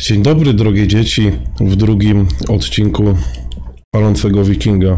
Dzień dobry, drogie dzieci, w drugim odcinku Palącego Wikinga.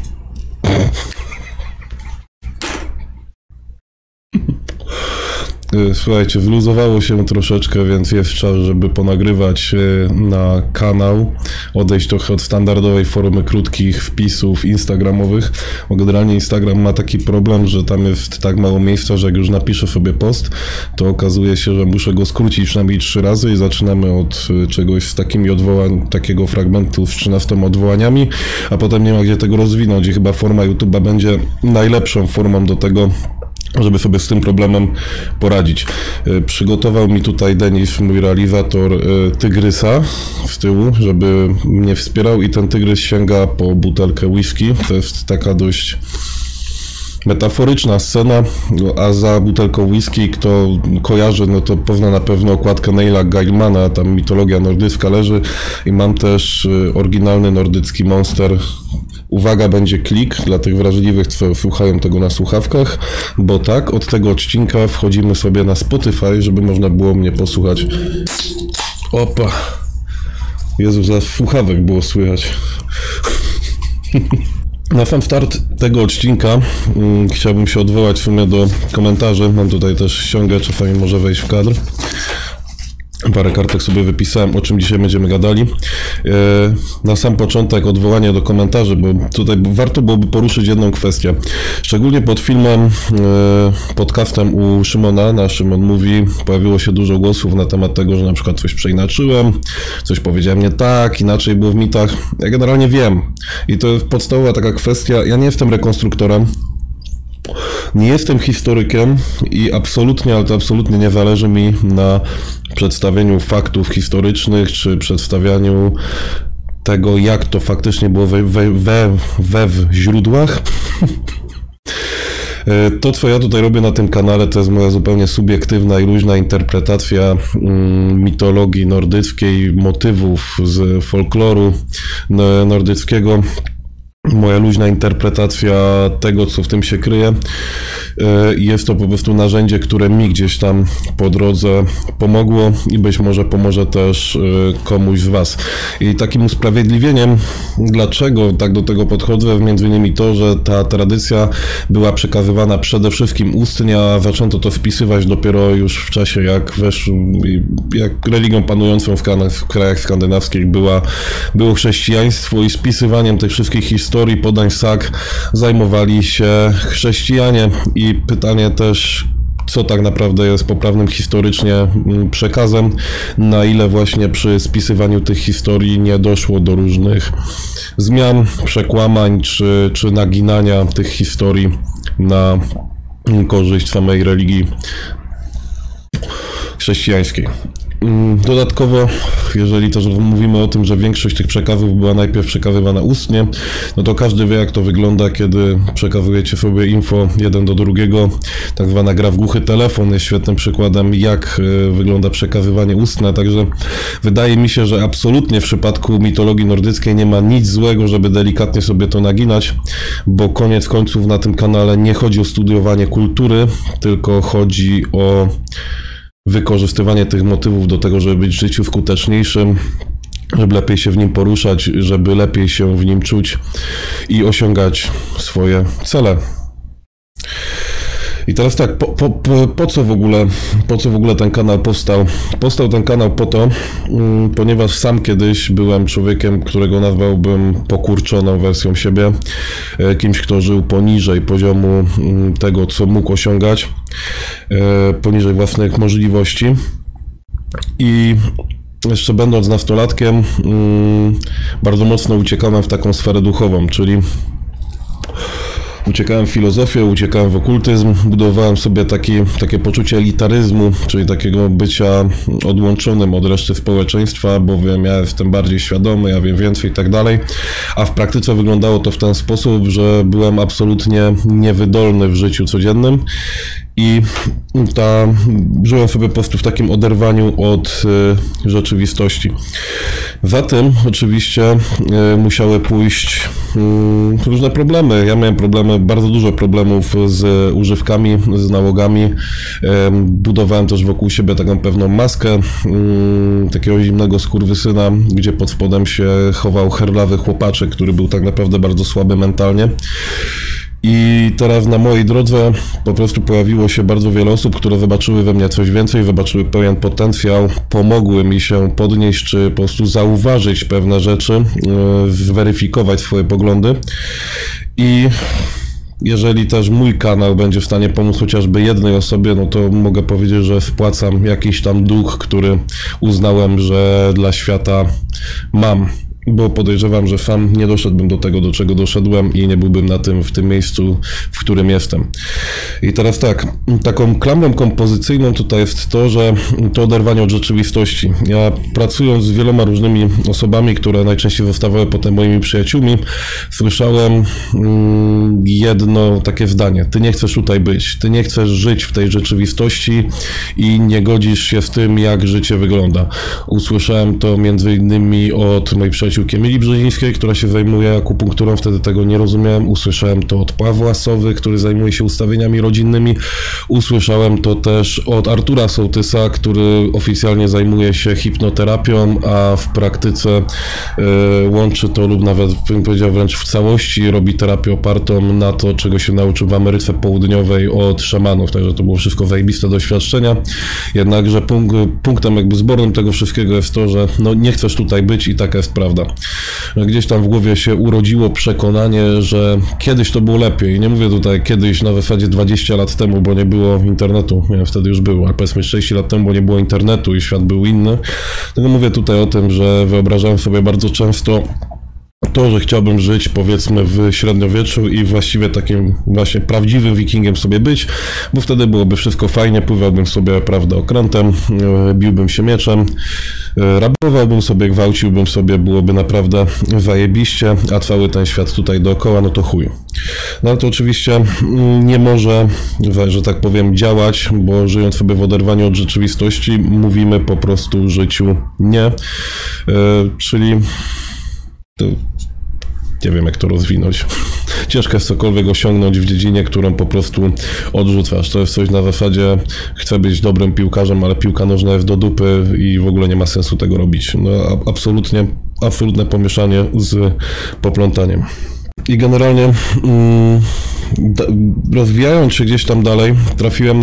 Słuchajcie, wyluzowało się troszeczkę, więc jest czas, żeby ponagrywać na kanał, odejść trochę od standardowej formy krótkich wpisów instagramowych, bo generalnie Instagram ma taki problem, że tam jest tak mało miejsca, że jak już napiszę sobie post, to okazuje się, że muszę go skrócić przynajmniej 3 razy i zaczynamy od czegoś z takimi takiego fragmentu z 13 odwołaniami, a potem nie ma gdzie tego rozwinąć i chyba forma YouTube'a będzie najlepszą formą do tego, żeby sobie z tym problemem poradzić. Przygotował mi tutaj Denis, mój realizator, tygrysa z tyłu, żeby mnie wspierał i ten tygrys sięga po butelkę whisky. To jest taka dość metaforyczna scena, a za butelką whisky, kto kojarzy, no to pozna na pewno okładkę Neila Gaimana, tam mitologia nordycka leży i mam też oryginalny nordycki monster. Uwaga, będzie klik dla tych wrażliwych, co słuchają tego na słuchawkach, bo tak, od tego odcinka wchodzimy sobie na Spotify, żeby można było mnie posłuchać. Opa! Jezu, za słuchawek było słychać. Na sam start tego odcinka chciałbym się odwołać w sumie do komentarzy. Mam tutaj też ściągę, czasami może wejść w kadr. Parę kartek sobie wypisałem, o czym dzisiaj będziemy gadali. Na sam początek odwołanie do komentarzy, bo tutaj warto byłoby poruszyć jedną kwestię. Szczególnie pod filmem, podcastem u Szymona, na Szymon Mówi, pojawiło się dużo głosów na temat tego, że na przykład coś przeinaczyłem, coś powiedziałem nie tak, inaczej było w mitach. Ja generalnie wiem i to jest podstawowa taka kwestia. Ja nie jestem rekonstruktorem. Nie jestem historykiem i absolutnie, ale to absolutnie nie zależy mi na przedstawieniu faktów historycznych, czy przedstawianiu tego, jak to faktycznie było we źródłach. To, co ja tutaj robię na tym kanale, to jest moja zupełnie subiektywna i luźna interpretacja mitologii nordyckiej, motywów z folkloru nordyckiego. Moja luźna interpretacja tego, co w tym się kryje. Jest to po prostu narzędzie, które mi gdzieś tam po drodze pomogło i być może pomoże też komuś z Was. I takim usprawiedliwieniem, dlaczego tak do tego podchodzę, między innymi to, że ta tradycja była przekazywana przede wszystkim ustnie, a zaczęto to wpisywać dopiero już w czasie, jak religią panującą w krajach skandynawskich było chrześcijaństwo i spisywaniem tych wszystkich historii, podań sag zajmowali się chrześcijanie. I pytanie też, co tak naprawdę jest poprawnym historycznie przekazem, na ile właśnie przy spisywaniu tych historii nie doszło do różnych zmian, przekłamań czy naginania tych historii na korzyść samej religii chrześcijańskiej. Dodatkowo, jeżeli też mówimy o tym, że większość tych przekazów była najpierw przekazywana ustnie, no to każdy wie, jak to wygląda, kiedy przekazujecie sobie info jeden do drugiego. Tak zwana gra w głuchy telefon jest świetnym przykładem, jak wygląda przekazywanie ustne, także wydaje mi się, że absolutnie w przypadku mitologii nordyckiej nie ma nic złego, żeby delikatnie sobie to naginać, bo koniec końców na tym kanale nie chodzi o studiowanie kultury, tylko chodzi o wykorzystywanie tych motywów do tego, żeby być w życiu skuteczniejszym, żeby lepiej się w nim poruszać, żeby lepiej się w nim czuć i osiągać swoje cele. I teraz tak, po co w ogóle ten kanał powstał? Powstał ten kanał po to, ponieważ sam kiedyś byłem człowiekiem, którego nazwałbym pokurczoną wersją siebie, kimś, kto żył poniżej poziomu tego, co mógł osiągać, poniżej własnych możliwości. I jeszcze będąc nastolatkiem, bardzo mocno uciekałem w taką sferę duchową, czyli uciekałem w filozofię, uciekałem w okultyzm, budowałem sobie takie poczucie elitaryzmu, czyli takiego bycia odłączonym od reszty społeczeństwa, bowiem ja jestem bardziej świadomy, ja wiem więcej i tak dalej, a w praktyce wyglądało to w ten sposób, że byłem absolutnie niewydolny w życiu codziennym I żyłem sobie po prostu w takim oderwaniu od rzeczywistości. Za tym oczywiście musiały pójść różne problemy. Ja miałem problemy, bardzo dużo problemów z używkami, z nałogami. Budowałem też wokół siebie taką pewną maskę takiego zimnego skurwysyna, gdzie pod spodem się chował herlawy chłopaczek, który był tak naprawdę bardzo słaby mentalnie. I teraz na mojej drodze po prostu pojawiło się bardzo wiele osób, które zobaczyły we mnie coś więcej, zobaczyły pewien potencjał, pomogły mi się podnieść, czy po prostu zauważyć pewne rzeczy, zweryfikować swoje poglądy. I jeżeli też mój kanał będzie w stanie pomóc chociażby jednej osobie, no to mogę powiedzieć, że wpłacam jakiś tam dług, który uznałem, że dla świata mam. Bo podejrzewam, że sam nie doszedłbym do tego, do czego doszedłem i nie byłbym w tym miejscu, w którym jestem. I teraz tak, taką klamrą kompozycyjną tutaj jest to, że to oderwanie od rzeczywistości. Ja pracując z wieloma różnymi osobami, które najczęściej zostawały potem moimi przyjaciółmi, słyszałem jedno takie zdanie: ty nie chcesz tutaj być, ty nie chcesz żyć w tej rzeczywistości i nie godzisz się z tym, jak życie wygląda. Usłyszałem to między innymi od mojej przyjaciółki Emilii Brzezińskiej, która się zajmuje akupunkturą, wtedy tego nie rozumiałem. Usłyszałem to od Pawła Sowy, który zajmuje się ustawieniami rodzinnymi. Usłyszałem to też od Artura Sołtysa, który oficjalnie zajmuje się hipnoterapią, a w praktyce łączy to lub nawet, bym powiedział, wręcz w całości robi terapię opartą na to, czego się nauczył w Ameryce Południowej od szamanów, także to było wszystko zajebiste doświadczenia. Jednakże punktem jakby zbornym tego wszystkiego jest to, że no nie chcesz tutaj być i taka jest prawda. Gdzieś tam w głowie się urodziło przekonanie, że kiedyś to było lepiej. Nie mówię tutaj kiedyś na zasadzie 20 lat temu, bo nie było internetu. Nie, wtedy już było, ale powiedzmy 30 lat temu, bo nie było internetu i świat był inny. Tylko mówię tutaj o tym, że wyobrażałem sobie bardzo często to, że chciałbym żyć, powiedzmy, w średniowieczu i właściwie takim właśnie prawdziwym wikingiem sobie być, bo wtedy byłoby wszystko fajnie, pływałbym sobie, prawda, okrętem, biłbym się mieczem, rabowałbym sobie, gwałciłbym sobie, byłoby naprawdę zajebiście, a cały ten świat tutaj dookoła, no to chuj. No ale to oczywiście nie może, że tak powiem, działać, bo żyjąc sobie w oderwaniu od rzeczywistości, mówimy po prostu życiu nie, czyli to nie wiem, jak to rozwinąć. Ciężko jest cokolwiek osiągnąć w dziedzinie, którą po prostu odrzucasz. To jest coś na zasadzie: chcę być dobrym piłkarzem, ale piłka nożna jest do dupy i w ogóle nie ma sensu tego robić. No, absolutne pomieszanie z poplątaniem. I rozwijając się gdzieś tam dalej, trafiłem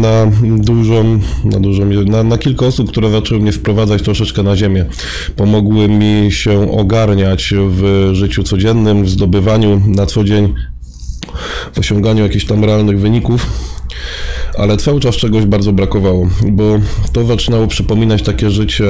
na kilka osób, które zaczęły mnie wprowadzać troszeczkę na ziemię. Pomogły mi się ogarniać w życiu codziennym, w zdobywaniu na co dzień, w osiąganiu jakichś tam realnych wyników. Ale cały czas czegoś bardzo brakowało, bo to zaczynało przypominać takie życie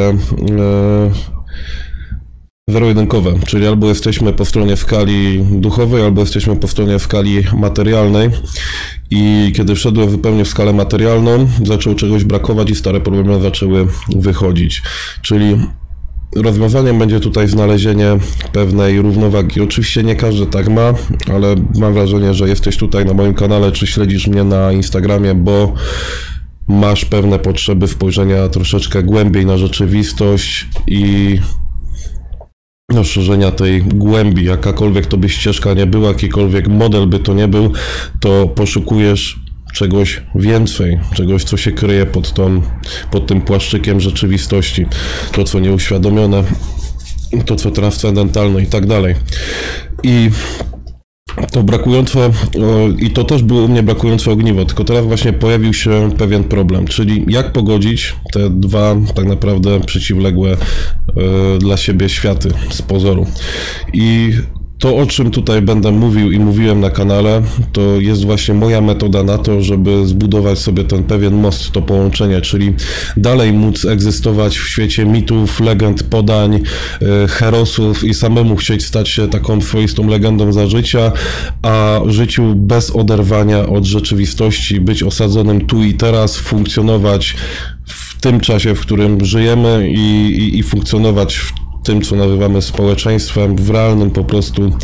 zero-jedynkowe, czyli albo jesteśmy po stronie skali duchowej, albo jesteśmy po stronie skali materialnej. I kiedy wszedłem zupełnie w skalę materialną, zaczęło czegoś brakować i stare problemy zaczęły wychodzić. Czyli rozwiązaniem będzie tutaj znalezienie pewnej równowagi. Oczywiście nie każdy tak ma, ale mam wrażenie, że jesteś tutaj na moim kanale, czy śledzisz mnie na Instagramie, bo masz pewne potrzeby spojrzenia troszeczkę głębiej na rzeczywistość i szerzenia tej głębi, jakakolwiek to by ścieżka nie była, jakikolwiek model by to nie był, to poszukujesz czegoś więcej, czegoś, co się kryje pod tym płaszczykiem rzeczywistości, to, co nieuświadomione, to, co transcendentalne i tak dalej. I to brakujące, i to też było u mnie brakujące ogniwo, tylko teraz właśnie pojawił się pewien problem, czyli jak pogodzić te dwa tak naprawdę przeciwległe dla siebie światy z pozoru. I to, o czym tutaj będę mówił i mówiłem na kanale, to jest właśnie moja metoda na to, żeby zbudować sobie ten pewien most, to połączenie, czyli dalej móc egzystować w świecie mitów, legend, podań, herosów i samemu chcieć stać się taką swoistą legendą za życia, a życiu bez oderwania od rzeczywistości, być osadzonym tu i teraz, funkcjonować w tym czasie, w którym żyjemy i funkcjonować tym, co nazywamy społeczeństwem w realnym po prostu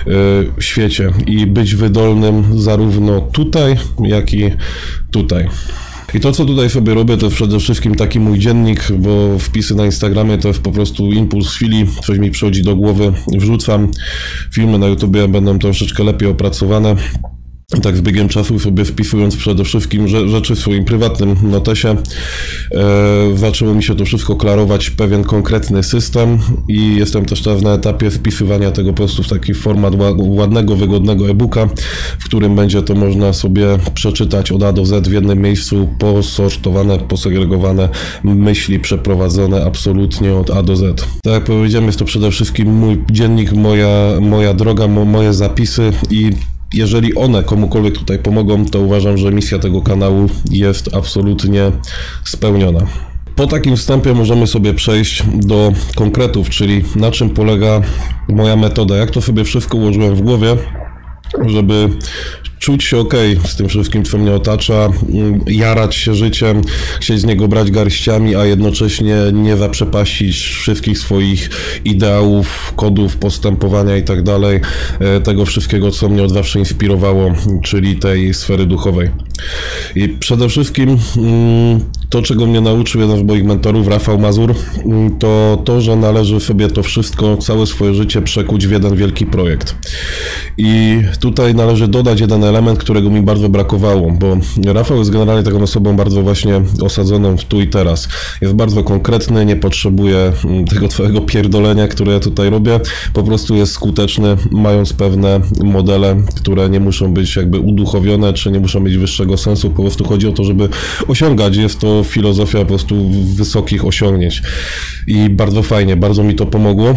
świecie i być wydolnym zarówno tutaj, jak i tutaj. I to, co tutaj sobie robię, to przede wszystkim taki mój dziennik, bo wpisy na Instagramie to jest po prostu impuls chwili, coś mi przychodzi do głowy, wrzucam. Filmy na YouTubie będą troszeczkę lepiej opracowane. I tak z biegiem czasu sobie wpisując przede wszystkim rzeczy w swoim prywatnym notesie, zaczęło mi się to wszystko klarować, pewien konkretny system i jestem też teraz na etapie wpisywania tego po prostu w taki format ładnego, wygodnego e-booka, w którym będzie to można sobie przeczytać od A do Z w jednym miejscu, posortowane, posegregowane myśli przeprowadzone absolutnie od A do Z. Tak jak powiedziałem, jest to przede wszystkim mój dziennik, moja droga, moje zapisy i jeżeli one komukolwiek tutaj pomogą, to uważam, że misja tego kanału jest absolutnie spełniona. Po takim wstępie możemy sobie przejść do konkretów, czyli na czym polega moja metoda, jak to sobie wszystko ułożyłem w głowie, żeby czuć się ok z tym wszystkim, co mnie otacza, jarać się życiem, chcieć z niego brać garściami, a jednocześnie nie zaprzepaścić wszystkich swoich ideałów, kodów, postępowania i tak dalej, tego wszystkiego, co mnie od zawsze inspirowało, czyli tej sfery duchowej. I przede wszystkim to, czego mnie nauczył jeden z moich mentorów, Rafał Mazur, to, że należy sobie to wszystko, całe swoje życie przekuć w jeden wielki projekt. I tutaj należy dodać jeden element, którego mi bardzo brakowało, bo Rafał jest generalnie taką osobą bardzo właśnie osadzoną w tu i teraz. Jest bardzo konkretny, nie potrzebuje tego twojego pierdolenia, które ja tutaj robię, po prostu jest skuteczny, mając pewne modele, które nie muszą być jakby uduchowione, czy nie muszą mieć wyższego sensu, po prostu chodzi o to, żeby osiągać. Jest to filozofia po prostu wysokich osiągnięć i bardzo fajnie, bardzo mi to pomogło.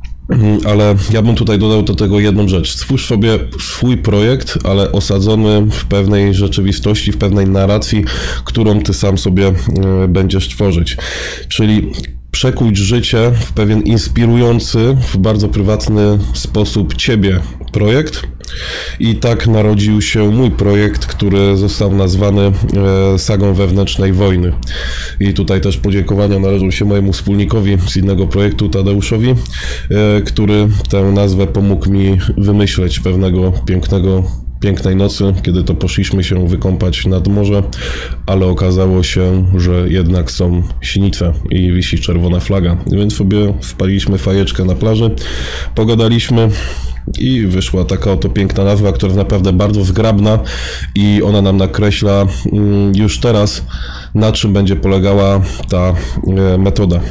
Ale ja bym tutaj dodał do tego jedną rzecz. Stwórz sobie swój projekt, ale osadzony w pewnej rzeczywistości, w pewnej narracji, którą ty sam sobie będziesz tworzyć. Czyli przekuć życie w pewien inspirujący, w bardzo prywatny sposób ciebie projekt. I tak narodził się mój projekt, który został nazwany Sagą Wewnętrznej Wojny. I tutaj też podziękowania należą się mojemu wspólnikowi z innego projektu, Tadeuszowi, który tę nazwę pomógł mi wymyśleć pewnego pięknej nocy, kiedy to poszliśmy się wykąpać nad morze, ale okazało się, że jednak są sinitwe i wisi czerwona flaga. Więc sobie wpaliliśmy fajeczkę na plaży, pogadaliśmy i wyszła taka oto piękna nazwa, która jest naprawdę bardzo zgrabna i ona nam nakreśla już teraz, na czym będzie polegała ta metoda.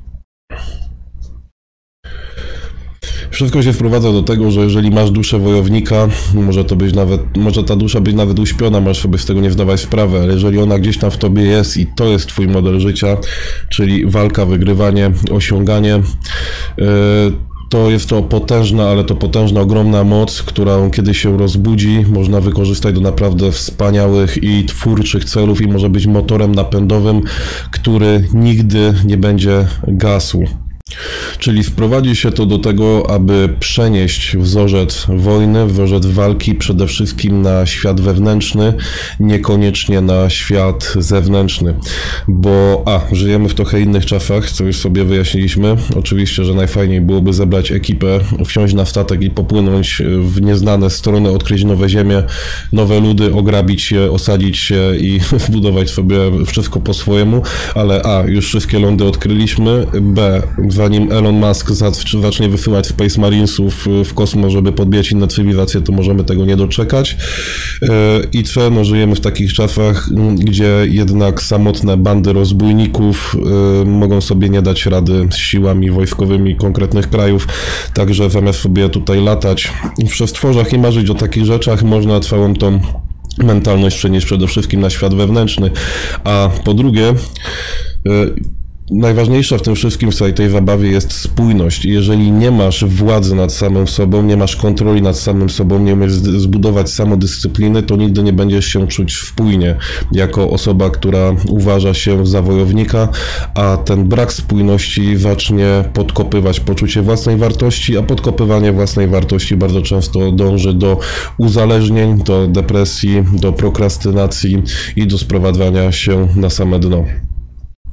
Wszystko się wprowadza do tego, że jeżeli masz duszę wojownika, może ta dusza być nawet uśpiona, masz sobie z tego nie zdawać sprawy, ale jeżeli ona gdzieś tam w tobie jest i to jest twój model życia, czyli walka, wygrywanie, osiąganie, to jest to potężna, ale to potężna, ogromna moc, którą kiedy się rozbudzi, można wykorzystać do naprawdę wspaniałych i twórczych celów i może być motorem napędowym, który nigdy nie będzie gasł. Czyli wprowadzi się to do tego, aby przenieść wzorzec wojny, wzorzec walki przede wszystkim na świat wewnętrzny, niekoniecznie na świat zewnętrzny. Bo żyjemy w trochę innych czasach, co już sobie wyjaśniliśmy. Oczywiście, że najfajniej byłoby zebrać ekipę, wsiąść na statek i popłynąć w nieznane strony, odkryć nowe ziemie, nowe ludy, ograbić się, osadzić się i zbudować sobie wszystko po swojemu, ale już wszystkie lądy odkryliśmy, zanim Elon Musk zacznie wysyłać Space Marinesów w kosmos, żeby podbijać inne cywilizacje, to możemy tego nie doczekać. I żyjemy w takich czasach, gdzie jednak samotne bandy rozbójników mogą sobie nie dać rady z siłami wojskowymi konkretnych krajów. Także zamiast sobie tutaj latać w przestworzach i marzyć o takich rzeczach, można całą tą mentalność przenieść przede wszystkim na świat wewnętrzny. A po drugie, najważniejsza w tym wszystkim, w całej tej zabawie jest spójność. Jeżeli nie masz władzy nad samym sobą, nie masz kontroli nad samym sobą, nie umiesz zbudować samodyscypliny, to nigdy nie będziesz się czuć spójnie jako osoba, która uważa się za wojownika, a ten brak spójności zacznie podkopywać poczucie własnej wartości, a podkopywanie własnej wartości bardzo często dąży do uzależnień, do depresji, do prokrastynacji i do sprowadzania się na same dno.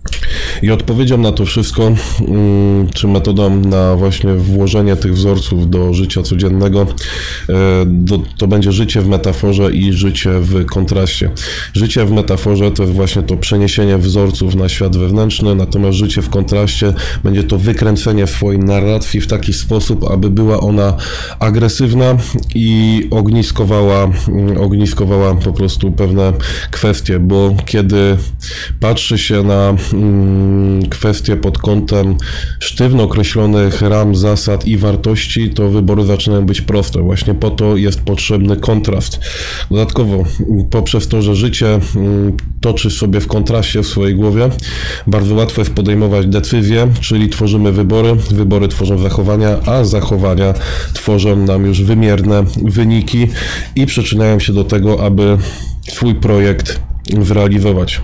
I odpowiedzią na to wszystko, czy metodą na właśnie włożenie tych wzorców do życia codziennego, to będzie życie w metaforze i życie w kontraście. Życie w metaforze to jest właśnie to przeniesienie wzorców na świat wewnętrzny, natomiast życie w kontraście będzie to wykręcenie swojej narracji w taki sposób, aby była ona agresywna i ogniskowała po prostu pewne kwestie, bo kiedy patrzy się na kwestie pod kątem sztywno określonych ram, zasad i wartości, to wybory zaczynają być proste. Właśnie po to jest potrzebny kontrast. Dodatkowo, poprzez to, że życie toczy sobie w kontraście w swojej głowie, bardzo łatwo jest podejmować decyzje, czyli tworzymy wybory tworzą zachowania, a zachowania tworzą nam już wymierne wyniki i przyczyniają się do tego, aby swój projekt zrealizować.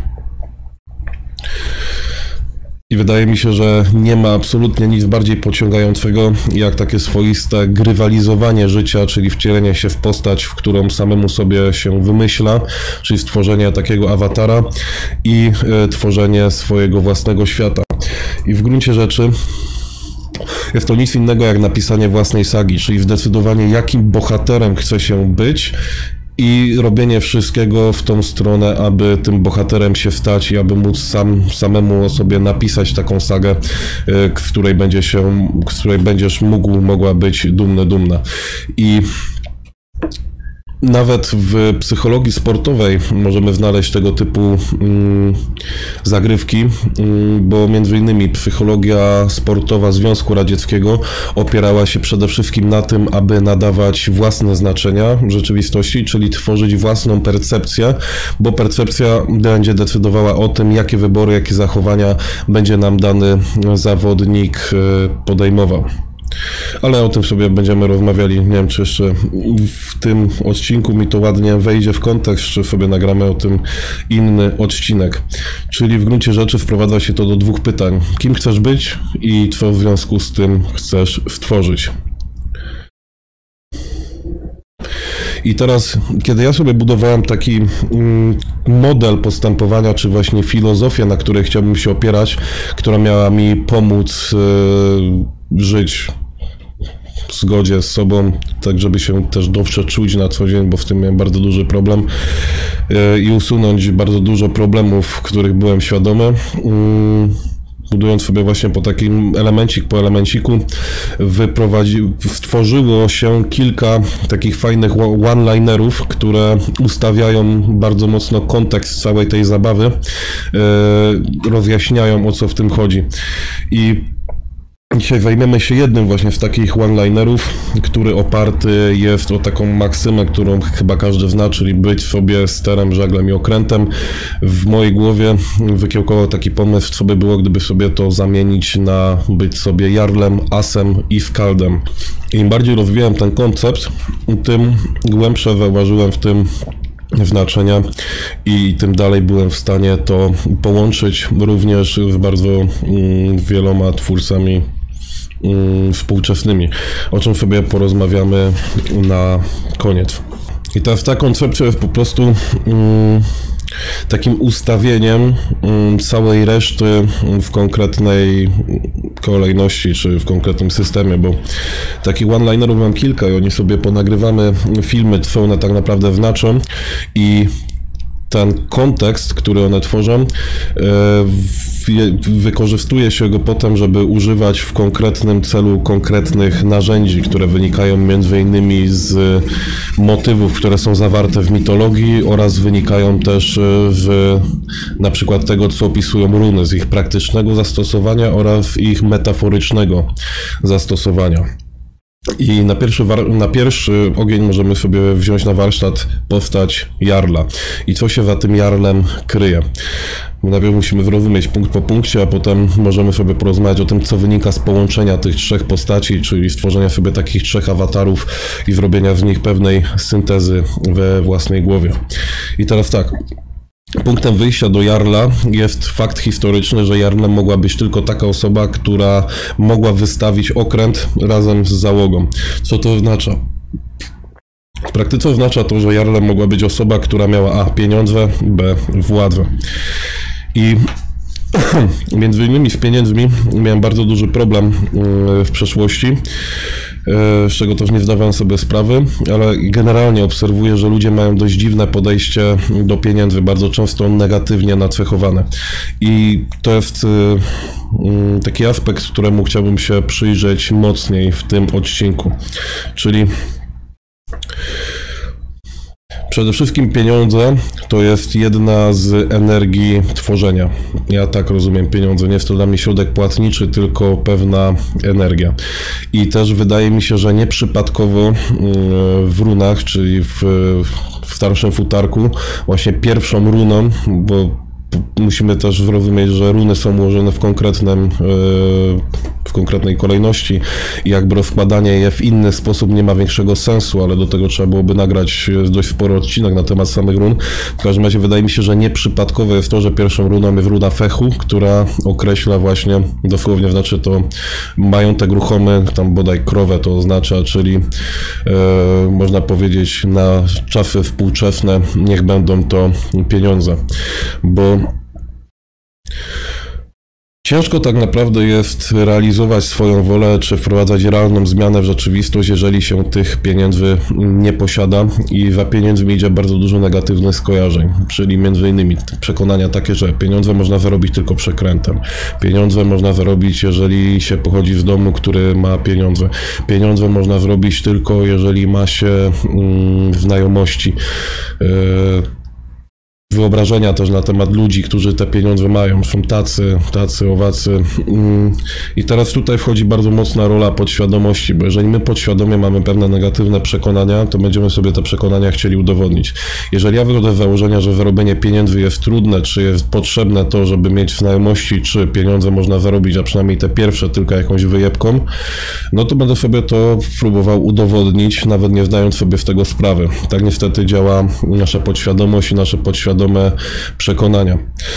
I wydaje mi się, że nie ma absolutnie nic bardziej pociągającego, jak takie swoiste grywalizowanie życia, czyli wcielenie się w postać, w którą samemu sobie się wymyśla, czyli stworzenie takiego awatara i tworzenie swojego własnego świata. I w gruncie rzeczy jest to nic innego jak napisanie własnej sagi, czyli zdecydowanie jakim bohaterem chce się być i robienie wszystkiego w tą stronę, aby tym bohaterem się stać i aby móc samemu o sobie napisać taką sagę, z której będziesz mogła być dumna. I nawet w psychologii sportowej możemy znaleźć tego typu zagrywki, bo między innymi psychologia sportowa Związku Radzieckiego opierała się przede wszystkim na tym, aby nadawać własne znaczenia rzeczywistości, czyli tworzyć własną percepcję, bo percepcja będzie decydowała o tym, jakie wybory, jakie zachowania będzie nam dany zawodnik podejmował. Ale o tym sobie będziemy rozmawiali, nie wiem, czy jeszcze w tym odcinku mi to ładnie wejdzie w kontekst, czy sobie nagramy o tym inny odcinek. Czyli w gruncie rzeczy wprowadza się to do dwóch pytań. Kim chcesz być i co w związku z tym chcesz stworzyć? I teraz, kiedy ja sobie budowałem taki model postępowania, czy właśnie filozofię, na której chciałbym się opierać, która miała mi pomóc żyć w zgodzie z sobą, tak żeby się też dobrze czuć na co dzień, bo w tym miałem bardzo duży problem i usunąć bardzo dużo problemów, których byłem świadomy. Budując sobie właśnie po takim elemencik po elemenciku, stworzyło się kilka takich fajnych one-linerów, które ustawiają bardzo mocno kontekst całej tej zabawy, rozjaśniają, o co w tym chodzi. I dzisiaj zajmiemy się jednym właśnie z takich one-linerów, który oparty jest o taką maksymę, którą chyba każdy zna, czyli być sobie sterem, żaglem i okrętem. W mojej głowie wykiełkował taki pomysł, co by było, gdyby sobie to zamienić na być sobie jarlem, asem i skaldem. Im bardziej rozwijałem ten koncept, tym głębsze zauważyłem w tym znaczenia i tym dalej byłem w stanie to połączyć również z bardzo wieloma twórcami współczesnymi, o czym sobie porozmawiamy na koniec. I teraz ta koncepcja jest po prostu takim ustawieniem całej reszty w konkretnej kolejności, czy w konkretnym systemie, bo takich one-linerów mam kilka i oni sobie ponagrywamy filmy, co one tak naprawdę znaczą i ten kontekst, który one tworzą, wykorzystuje się go potem, żeby używać w konkretnym celu konkretnych narzędzi, które wynikają między innymi z motywów, które są zawarte w mitologii oraz wynikają też z na przykład tego, co opisują runy, z ich praktycznego zastosowania oraz ich metaforycznego zastosowania. I na pierwszy ogień możemy sobie wziąć na warsztat postać jarla. I co się za tym jarlem kryje? Najpierw musimy zrozumieć punkt po punkcie, a potem możemy sobie porozmawiać o tym, co wynika z połączenia tych trzech postaci, czyli stworzenia sobie takich trzech awatarów i zrobienia z nich pewnej syntezy we własnej głowie. I teraz tak. Punktem wyjścia do jarla jest fakt historyczny, że jarlem mogła być tylko taka osoba, która mogła wystawić okręt razem z załogą. Co to oznacza? W praktyce oznacza to, że jarlem mogła być osoba, która miała a. pieniądze, b. władzę. I Między innymi z pieniędzmi miałem bardzo duży problem w przeszłości, z czego też nie zdawałem sobie sprawy, ale generalnie obserwuję, że ludzie mają dość dziwne podejście do pieniędzy, bardzo często negatywnie nacechowane. I to jest taki aspekt, któremu chciałbym się przyjrzeć mocniej w tym odcinku, czyli przede wszystkim pieniądze to jest jedna z energii tworzenia. Ja tak rozumiem pieniądze. Nie jest to dla mnie środek płatniczy, tylko pewna energia. I też wydaje mi się, że nieprzypadkowo w runach, czyli w starszym futarku, właśnie pierwszą runą, bo musimy też zrozumieć, że runy są ułożone w konkretnej kolejności i jakby rozkładanie je w inny sposób nie ma większego sensu, ale do tego trzeba byłoby nagrać dość spory odcinek na temat samych run. W każdym razie wydaje mi się, że nieprzypadkowe jest to, że pierwszą runą jest runa Fechu, która określa właśnie, dosłownie znaczy to majątek ruchomy, tam bodaj krowę to oznacza, czyli można powiedzieć na czasy współczesne niech będą to pieniądze, bo ciężko tak naprawdę jest realizować swoją wolę, czy wprowadzać realną zmianę w rzeczywistość, jeżeli się tych pieniędzy nie posiada i za pieniędzmi idzie bardzo dużo negatywnych skojarzeń, czyli między innymi przekonania takie, że pieniądze można zarobić tylko przekrętem. Pieniądze można zarobić, jeżeli się pochodzi z domu, który ma pieniądze. Pieniądze można zrobić tylko, jeżeli ma się znajomości. Wyobrażenia też na temat ludzi, którzy te pieniądze mają. Są tacy, owacy. I teraz tutaj wchodzi bardzo mocna rola podświadomości, bo jeżeli my podświadomie mamy pewne negatywne przekonania, to będziemy sobie te przekonania chcieli udowodnić. Jeżeli ja wychodzę z założenia, że zarobienie pieniędzy jest trudne, czy jest potrzebne to, żeby mieć znajomości, czy pieniądze można zarobić, a przynajmniej te pierwsze tylko jakąś wyjebką, no to będę sobie to próbował udowodnić, nawet nie zdając sobie z tego sprawy. Tak niestety działa nasza podświadomość i nasze podświadome przekonania.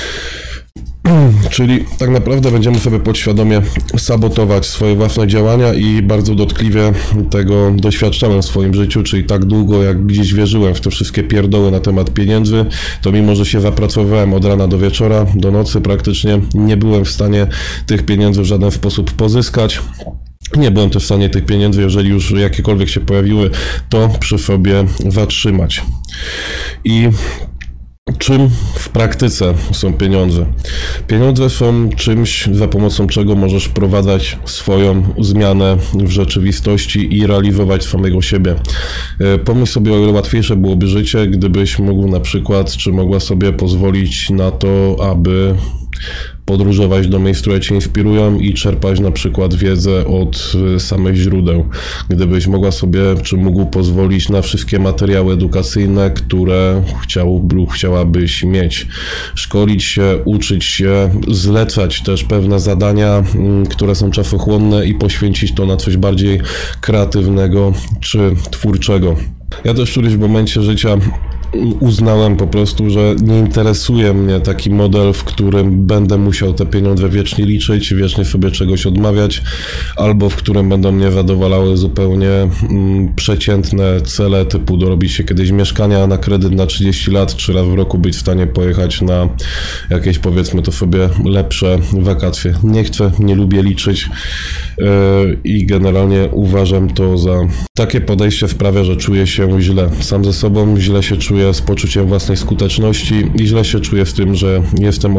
Czyli tak naprawdę będziemy sobie podświadomie sabotować swoje własne działania i bardzo dotkliwie tego doświadczałem w swoim życiu, czyli tak długo jak gdzieś wierzyłem w te wszystkie pierdoły na temat pieniędzy, to mimo, że się zapracowałem od rana do wieczora, do nocy praktycznie, nie byłem w stanie tych pieniędzy w żaden sposób pozyskać. Nie byłem też w stanie tych pieniędzy, jeżeli już jakiekolwiek się pojawiły, to przy sobie zatrzymać. I czym w praktyce są pieniądze? Pieniądze są czymś, za pomocą czego możesz wprowadzać swoją zmianę w rzeczywistości i realizować samego siebie. Pomyśl sobie, o ile łatwiejsze byłoby życie, gdybyś mógł na przykład, czy mogła sobie pozwolić na to, aby podróżować do miejsc, które Cię inspirują i czerpać na przykład wiedzę od samych źródeł. Gdybyś mogła sobie, czy mógł pozwolić na wszystkie materiały edukacyjne, które chciałabyś mieć. Szkolić się, uczyć się, zlecać też pewne zadania, które są czasochłonne i poświęcić to na coś bardziej kreatywnego czy twórczego. Ja też w którymś momencie życia uznałem po prostu, że nie interesuje mnie taki model, w którym będę musiał te pieniądze wiecznie liczyć, wiecznie sobie czegoś odmawiać, albo w którym będą mnie zadowalały zupełnie przeciętne cele, typu dorobić się kiedyś mieszkania na kredyt na 30 lat, 3 razy w roku być w stanie pojechać na jakieś, powiedzmy to sobie, lepsze wakacje. Nie chcę, nie lubię liczyć i generalnie uważam to za takie podejście sprawia, że czuję się źle sam ze sobą, źle się czuję z poczuciem własnej skuteczności i źle się czuję w tym, że jestem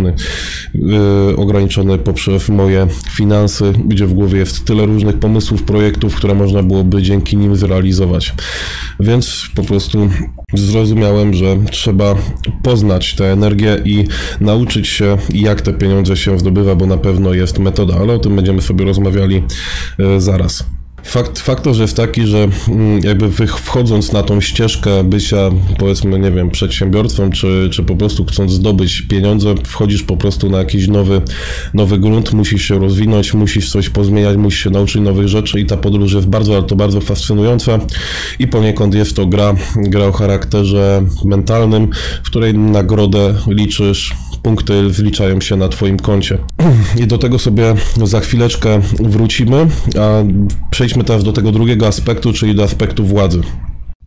ograniczony poprzez moje finanse, gdzie w głowie jest tyle różnych pomysłów, projektów, które można byłoby dzięki nim zrealizować. Więc po prostu zrozumiałem, że trzeba poznać tę energię i nauczyć się, jak te pieniądze się zdobywa, bo na pewno jest metoda, ale o tym będziemy sobie rozmawiali zaraz. Fakt jest taki, że jakby wchodząc na tą ścieżkę bycia, powiedzmy, nie wiem, przedsiębiorcą, czy po prostu chcąc zdobyć pieniądze, wchodzisz po prostu na jakiś nowy grunt, musisz się rozwinąć, musisz coś pozmieniać, musisz się nauczyć nowych rzeczy i ta podróż jest bardzo, ale to bardzo fascynująca i poniekąd jest to gra o charakterze mentalnym, w której nagrodę liczysz, punkty zliczają się na Twoim koncie. I do tego sobie za chwileczkę wrócimy, a przejdźmy teraz do tego drugiego aspektu, czyli do aspektu władzy.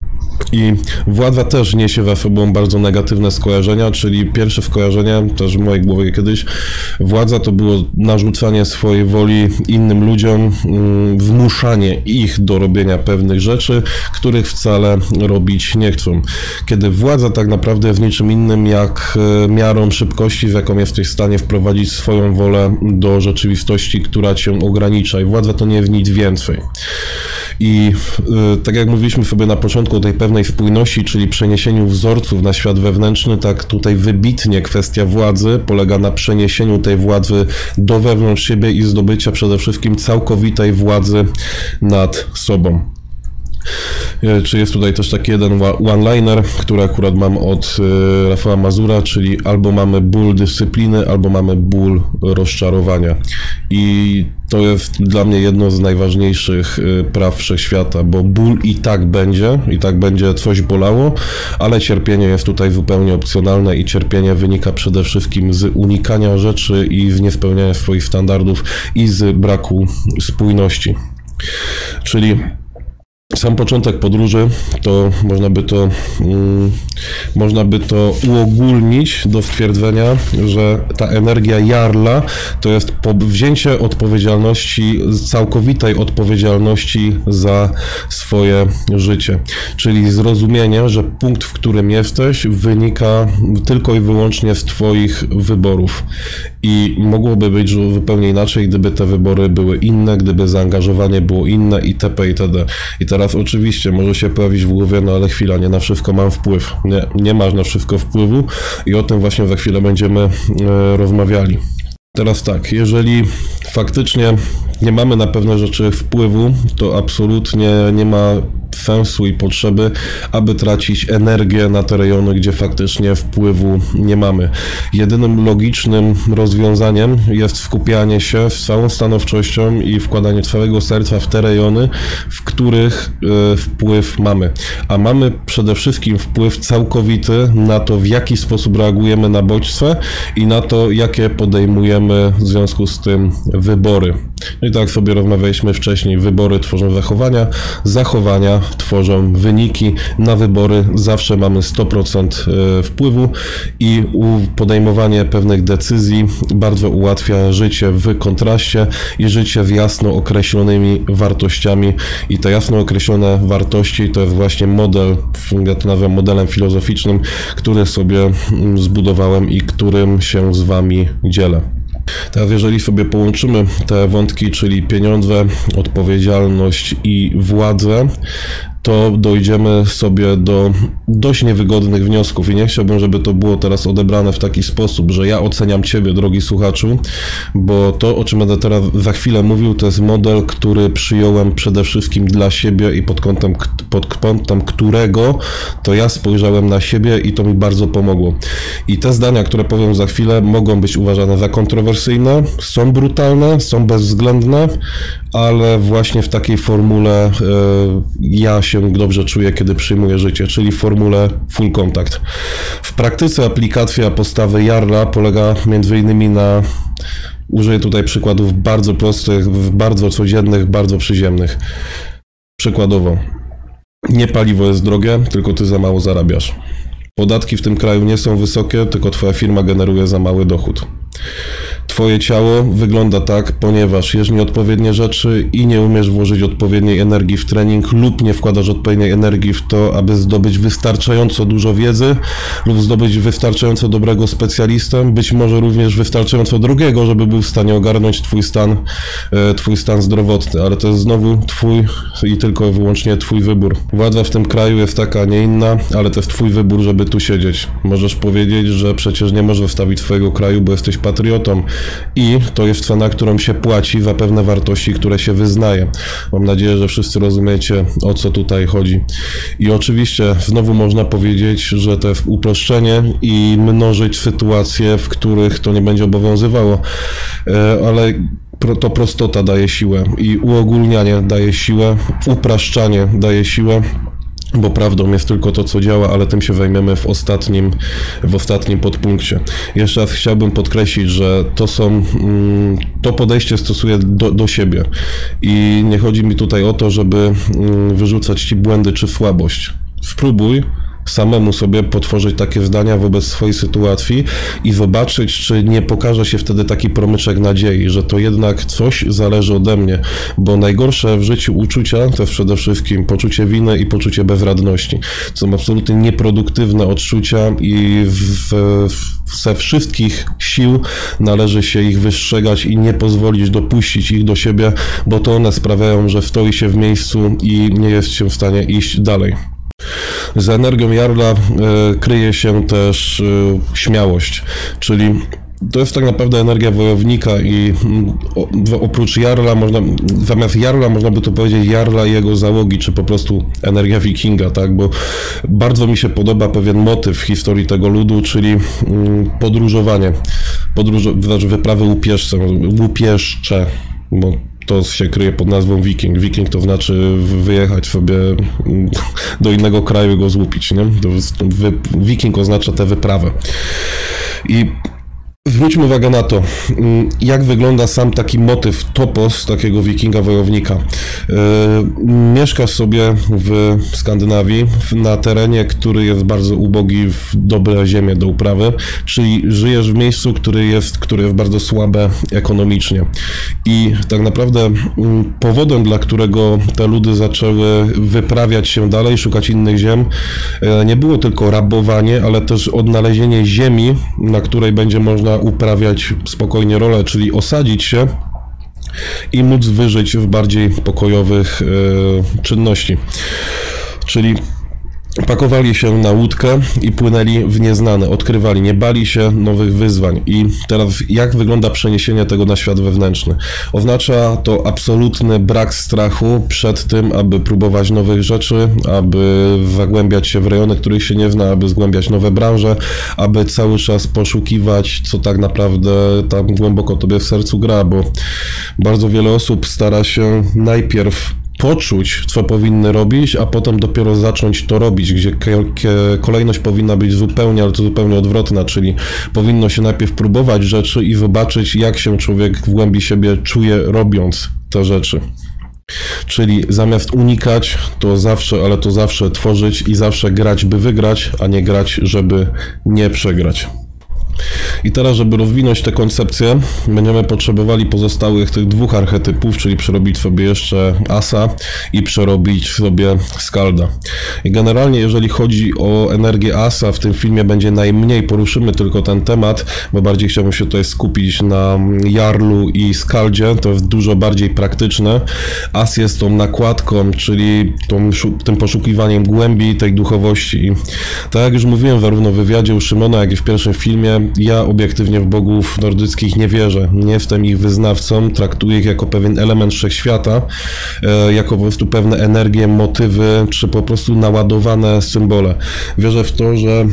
I władza też niesie za sobą bardzo negatywne skojarzenia, czyli pierwsze skojarzenie, też w mojej głowie kiedyś, władza to było narzucanie swojej woli innym ludziom, zmuszanie ich do robienia pewnych rzeczy, których wcale robić nie chcą. Kiedy władza tak naprawdę jest niczym innym jak miarą szybkości, z jaką jesteś w stanie wprowadzić swoją wolę do rzeczywistości, która cię ogranicza. I władza to nie jest nic więcej. I tak jak mówiliśmy sobie na początku o tej pewnej spójności, czyli przeniesieniu wzorców na świat wewnętrzny, tak tutaj wybitnie kwestia władzy polega na przeniesieniu tej władzy do wewnątrz siebie i zdobycia przede wszystkim całkowitej władzy nad sobą. Czy jest tutaj też taki jeden one-liner, który akurat mam od Rafała Mazura, czyli albo mamy ból dyscypliny, albo mamy ból rozczarowania. I to jest dla mnie jedno z najważniejszych praw wszechświata, bo ból i tak będzie coś bolało, ale cierpienie jest tutaj zupełnie opcjonalne i cierpienie wynika przede wszystkim z unikania rzeczy i z niespełniania swoich standardów i z braku spójności. Czyli sam początek podróży to można by to uogólnić do stwierdzenia, że ta energia Jarla to jest wzięcie odpowiedzialności, całkowitej odpowiedzialności za swoje życie. Czyli zrozumienie, że punkt, w którym jesteś, wynika tylko i wyłącznie z twoich wyborów. I mogłoby być zupełnie inaczej, gdyby te wybory były inne, gdyby zaangażowanie było inne itp. itd. I teraz oczywiście może się pojawić w głowie, no ale chwila, nie na wszystko mam wpływ. Nie masz na wszystko wpływu i o tym właśnie za chwilę będziemy rozmawiali. Teraz tak, jeżeli faktycznie nie mamy na pewne rzeczy wpływu, to absolutnie nie ma sensu i potrzeby, aby tracić energię na te rejony, gdzie faktycznie wpływu nie mamy. Jedynym logicznym rozwiązaniem jest skupianie się z całą stanowczością i wkładanie całego serca w te rejony, w których wpływ mamy. A mamy przede wszystkim wpływ całkowity na to, w jaki sposób reagujemy na bodźce i na to, jakie podejmujemy w związku z tym wybory. No i tak sobie rozmawialiśmy wcześniej, wybory tworzą zachowania, zachowania tworzą wyniki, na wybory zawsze mamy 100% wpływu i podejmowanie pewnych decyzji bardzo ułatwia życie w kontraście i życie z jasno określonymi wartościami i te jasno określone wartości to jest właśnie model, ja to nazywam modelem filozoficznym, który sobie zbudowałem i którym się z wami dzielę. Teraz jeżeli sobie połączymy te wątki, czyli pieniądze, odpowiedzialność i władzę, to dojdziemy sobie do dość niewygodnych wniosków i nie chciałbym, żeby to było teraz odebrane w taki sposób, że ja oceniam Ciebie, drogi słuchaczu, bo to, o czym będę teraz za chwilę mówił, to jest model, który przyjąłem przede wszystkim dla siebie i pod kątem którego to ja spojrzałem na siebie i to mi bardzo pomogło. I te zdania, które powiem za chwilę, mogą być uważane za kontrowersyjne, są brutalne, są bezwzględne, ale właśnie w takiej formule ja się dobrze czuję, kiedy przyjmuję życie, czyli w formule full contact. W praktyce aplikacja postawy Jarla polega m.in. na, użyję tutaj przykładów bardzo prostych, bardzo codziennych, bardzo przyziemnych. Przykładowo, nie paliwo jest drogie, tylko ty za mało zarabiasz. Podatki w tym kraju nie są wysokie, tylko twoja firma generuje za mały dochód. Twoje ciało wygląda tak, ponieważ jesz nieodpowiednie rzeczy i nie umiesz włożyć odpowiedniej energii w trening lub nie wkładasz odpowiedniej energii w to, aby zdobyć wystarczająco dużo wiedzy lub zdobyć wystarczająco dobrego specjalistę, być może również wystarczająco drogiego, żeby był w stanie ogarnąć twój stan zdrowotny, ale to jest znowu twój i tylko i wyłącznie twój wybór. Władza w tym kraju jest taka, a nie inna, ale to jest twój wybór, żeby tu siedzieć. Możesz powiedzieć, że przecież nie możesz wstawić swojego kraju, bo jesteś patriotą i to jest cena, którą się płaci za pewne wartości, które się wyznaje. Mam nadzieję, że wszyscy rozumiecie, o co tutaj chodzi. I oczywiście znowu można powiedzieć, że to jest uproszczenie i mnożyć sytuacje, w których to nie będzie obowiązywało, ale to prostota daje siłę i uogólnianie daje siłę, upraszczanie daje siłę, bo prawdą jest tylko to, co działa, ale tym się zajmiemy w ostatnim podpunkcie. Jeszcze raz chciałbym podkreślić, że to podejście stosuję do siebie i nie chodzi mi tutaj o to, żeby wyrzucać ci błędy czy słabość. spróbuj samemu sobie potworzyć takie zdania wobec swojej sytuacji i zobaczyć, czy nie pokaże się wtedy taki promyczek nadziei, że to jednak coś zależy ode mnie, bo najgorsze w życiu uczucia to jest przede wszystkim poczucie winy i poczucie bezradności. To są absolutnie nieproduktywne odczucia i ze wszystkich sił należy się ich wystrzegać i nie pozwolić dopuścić ich do siebie, bo to one sprawiają, że stoi się w miejscu i nie jest się w stanie iść dalej. Za energią Jarla kryje się też śmiałość, czyli to jest tak naprawdę energia wojownika i oprócz Jarla zamiast Jarla można by tu powiedzieć Jarla i jego załogi, czy po prostu energia wikinga, tak, bo bardzo mi się podoba pewien motyw w historii tego ludu, czyli podróżowanie, znaczy wyprawy łupieszcze, bo to się kryje pod nazwą wiking. Wiking to znaczy wyjechać sobie do innego kraju i go złupić, nie? Wiking oznacza tę wyprawę. I zwróćmy uwagę na to, jak wygląda sam taki motyw, topos takiego wikinga wojownika. Mieszkasz sobie w Skandynawii, na terenie, który jest bardzo ubogi w dobre ziemię do uprawy, czyli żyjesz w miejscu, które jest bardzo słabe ekonomicznie. I tak naprawdę powodem, dla którego te ludy zaczęły wyprawiać się dalej, szukać innych ziem, nie było tylko rabowanie, ale też odnalezienie ziemi, na której będzie można uprawiać spokojnie rolę, czyli osadzić się i móc wyżyć w bardziej pokojowych czynności. Czyli pakowali się na łódkę i płynęli w nieznane, odkrywali, nie bali się nowych wyzwań. I teraz jak wygląda przeniesienie tego na świat wewnętrzny? Oznacza to absolutny brak strachu przed tym, aby próbować nowych rzeczy, aby zagłębiać się w rejony, których się nie zna, aby zgłębiać nowe branże, aby cały czas poszukiwać, co tak naprawdę tam głęboko tobie w sercu gra, bo bardzo wiele osób stara się najpierw poczuć, co powinny robić, a potem dopiero zacząć to robić, gdzie kolejność powinna być zupełnie, ale to zupełnie odwrotna, czyli powinno się najpierw próbować rzeczy i zobaczyć, jak się człowiek w głębi siebie czuje, robiąc te rzeczy. Czyli zamiast unikać, to zawsze tworzyć i zawsze grać, by wygrać, a nie grać, żeby nie przegrać. I teraz, żeby rozwinąć tę koncepcję, będziemy potrzebowali pozostałych tych dwóch archetypów, czyli przerobić sobie jeszcze Asa i przerobić sobie Skalda. I generalnie, jeżeli chodzi o energię Asa, w tym filmie będzie najmniej, poruszymy tylko ten temat, bo bardziej chciałbym się tutaj skupić na Jarlu i Skaldzie, to jest dużo bardziej praktyczne. As jest tą nakładką, czyli tym poszukiwaniem głębi tej duchowości. I tak jak już mówiłem zarówno w wywiadzie u Szymona, jak i w pierwszym filmie, ja obiektywnie w bogów nordyckich nie wierzę. Nie jestem ich wyznawcą, traktuję ich jako pewien element wszechświata, jako po prostu pewne energie, motywy, czy po prostu naładowane symbole. Wierzę w to, że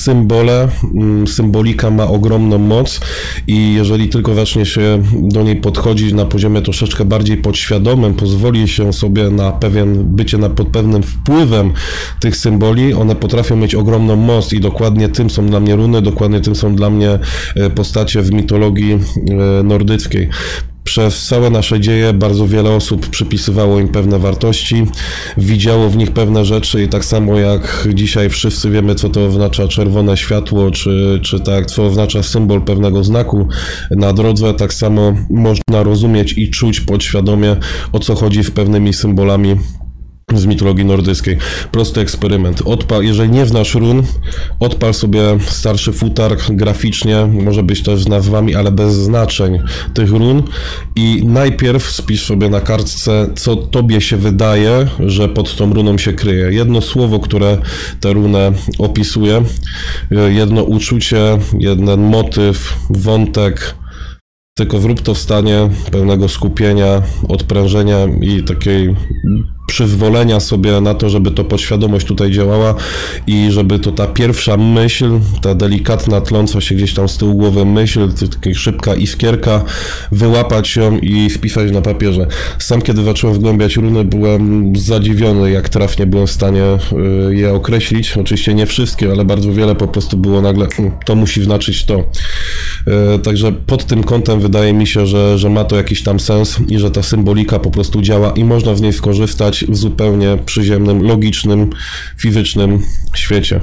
symbolika ma ogromną moc i jeżeli tylko zacznie się do niej podchodzić na poziomie troszeczkę bardziej podświadomym, pozwoli się sobie na bycie pod pewnym wpływem tych symboli, one potrafią mieć ogromną moc i dokładnie tym są dla mnie runy, dokładnie tym są dla mnie postacie w mitologii nordyckiej. Przez całe nasze dzieje bardzo wiele osób przypisywało im pewne wartości, widziało w nich pewne rzeczy i tak samo jak dzisiaj wszyscy wiemy, co to oznacza czerwone światło, czy tak, co oznacza symbol pewnego znaku na drodze, tak samo można rozumieć i czuć podświadomie, o co chodzi z pewnymi symbolami z mitologii nordyckiej. Prosty eksperyment. Jeżeli nie znasz run, odpal sobie starszy futark graficznie, może być też z nazwami, ale bez znaczeń tych run i najpierw spisz sobie na kartce, co tobie się wydaje, że pod tą runą się kryje. Jedno słowo, które tę runę opisuje, jedno uczucie, jeden motyw, wątek, tylko zrób to w stanie pewnego skupienia, odprężenia i takiej przyzwolenia sobie na to, żeby to podświadomość tutaj działała i żeby to ta pierwsza myśl, ta delikatna, tląca się gdzieś tam z tyłu głowy myśl, taka szybka iskierka, wyłapać ją i spisać na papierze. Sam kiedy zacząłem wgłębiać runy, byłem zadziwiony, jak trafnie byłem w stanie je określić. Oczywiście nie wszystkie, ale bardzo wiele po prostu było nagle, to musi znaczyć to. Także pod tym kątem wydaje mi się, że ma to jakiś tam sens i że ta symbolika po prostu działa i można z niej skorzystać w zupełnie przyziemnym, logicznym, fizycznym świecie.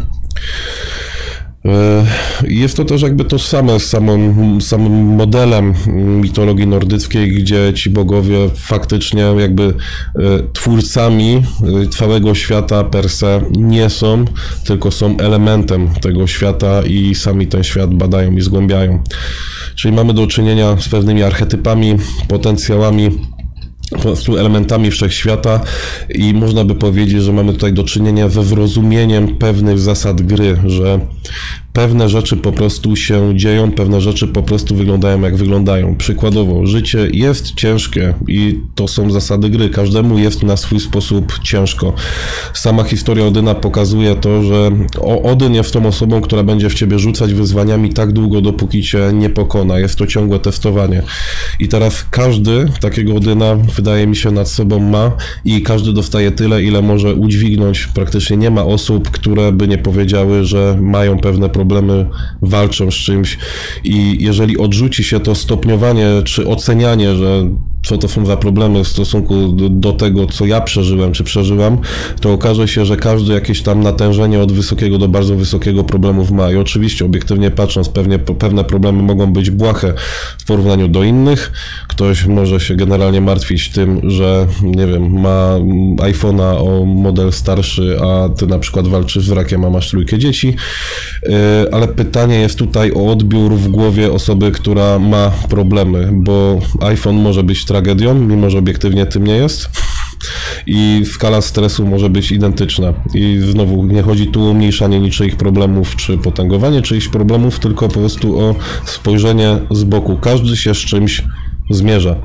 Jest to też jakby tożsame z samym modelem mitologii nordyckiej, gdzie ci bogowie faktycznie jakby twórcami całego świata per se nie są, tylko są elementem tego świata i sami ten świat badają i zgłębiają. Czyli mamy do czynienia z pewnymi archetypami, potencjałami, po prostu elementami wszechświata i można by powiedzieć, że mamy tutaj do czynienia ze zrozumieniem pewnych zasad gry, że pewne rzeczy po prostu się dzieją, pewne rzeczy po prostu wyglądają jak wyglądają. Przykładowo, życie jest ciężkie i to są zasady gry. Każdemu jest na swój sposób ciężko. Sama historia Odyna pokazuje to, że Odyn jest tą osobą, która będzie w ciebie rzucać wyzwaniami tak długo, dopóki cię nie pokona. Jest to ciągłe testowanie. I teraz każdy takiego Odyna, wydaje mi się, nad sobą ma i każdy dostaje tyle, ile może udźwignąć. Praktycznie nie ma osób, które by nie powiedziały, że mają pewne problemy, walczą z czymś i jeżeli odrzuci się to stopniowanie czy ocenianie, że co to są za problemy w stosunku do tego, co ja przeżyłem czy przeżyłam, to okaże się, że każdy jakieś tam natężenie od wysokiego do bardzo wysokiego problemów ma i oczywiście obiektywnie patrząc pewne problemy mogą być błahe w porównaniu do innych. Ktoś może się generalnie martwić tym, że nie wiem, ma iPhone'a o model starszy, a ty na przykład walczysz z rakiem, a masz 3 dzieci, ale pytanie jest tutaj o odbiór w głowie osoby, która ma problemy, bo iPhone może być tragedią, mimo że obiektywnie tym nie jest. I skala stresu może być identyczna. I znowu nie chodzi tu o umniejszanie niczyich problemów, czy potęgowanie czyichś problemów, tylko po prostu o spojrzenie z boku. Każdy się z czymś zmierza.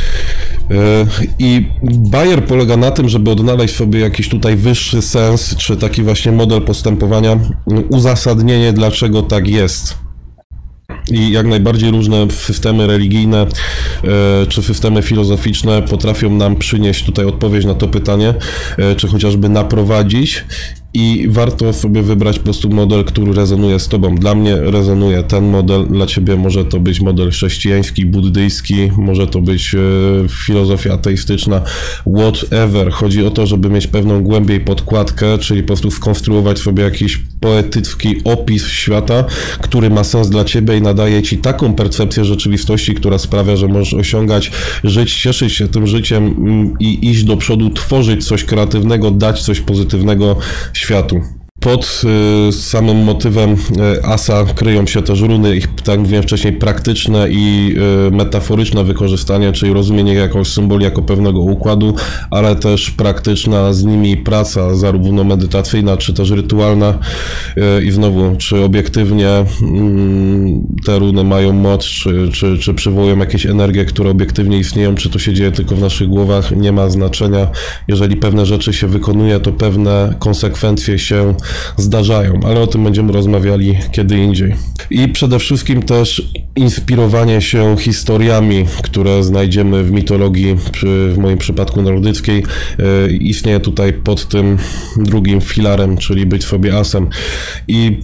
I Bayer polega na tym, żeby odnaleźć sobie jakiś tutaj wyższy sens, czy taki właśnie model postępowania, uzasadnienie, dlaczego tak jest. I jak najbardziej różne systemy religijne czy systemy filozoficzne potrafią nam przynieść tutaj odpowiedź na to pytanie, czy chociażby naprowadzić. I warto sobie wybrać po prostu model, który rezonuje z tobą. Dla mnie rezonuje ten model, dla ciebie może to być model chrześcijański, buddyjski, może to być filozofia ateistyczna, whatever. Chodzi o to, żeby mieć pewną głębiej podkładkę, czyli po prostu skonstruować sobie jakiś poetycki opis świata, który ma sens dla ciebie i nadaje ci taką percepcję rzeczywistości, która sprawia, że możesz osiągać, żyć, cieszyć się tym życiem i iść do przodu, tworzyć coś kreatywnego, dać coś pozytywnego światu. Pod samym motywem asa kryją się też runy, ich, tak jak mówiłem wcześniej, praktyczne i metaforyczne wykorzystanie, czyli rozumienie jakoś symboli jako pewnego układu, ale też praktyczna z nimi praca, zarówno medytacyjna, czy też rytualna. I znowu, czy obiektywnie te runy mają moc, czy przywołują jakieś energie, które obiektywnie istnieją, czy to się dzieje tylko w naszych głowach, nie ma znaczenia. Jeżeli pewne rzeczy się wykonuje, to pewne konsekwencje się zdarzają, ale o tym będziemy rozmawiali kiedy indziej. I przede wszystkim też inspirowanie się historiami, które znajdziemy w mitologii, w moim przypadku nordyckiej, istnieje tutaj pod tym drugim filarem, czyli być sobie asem. I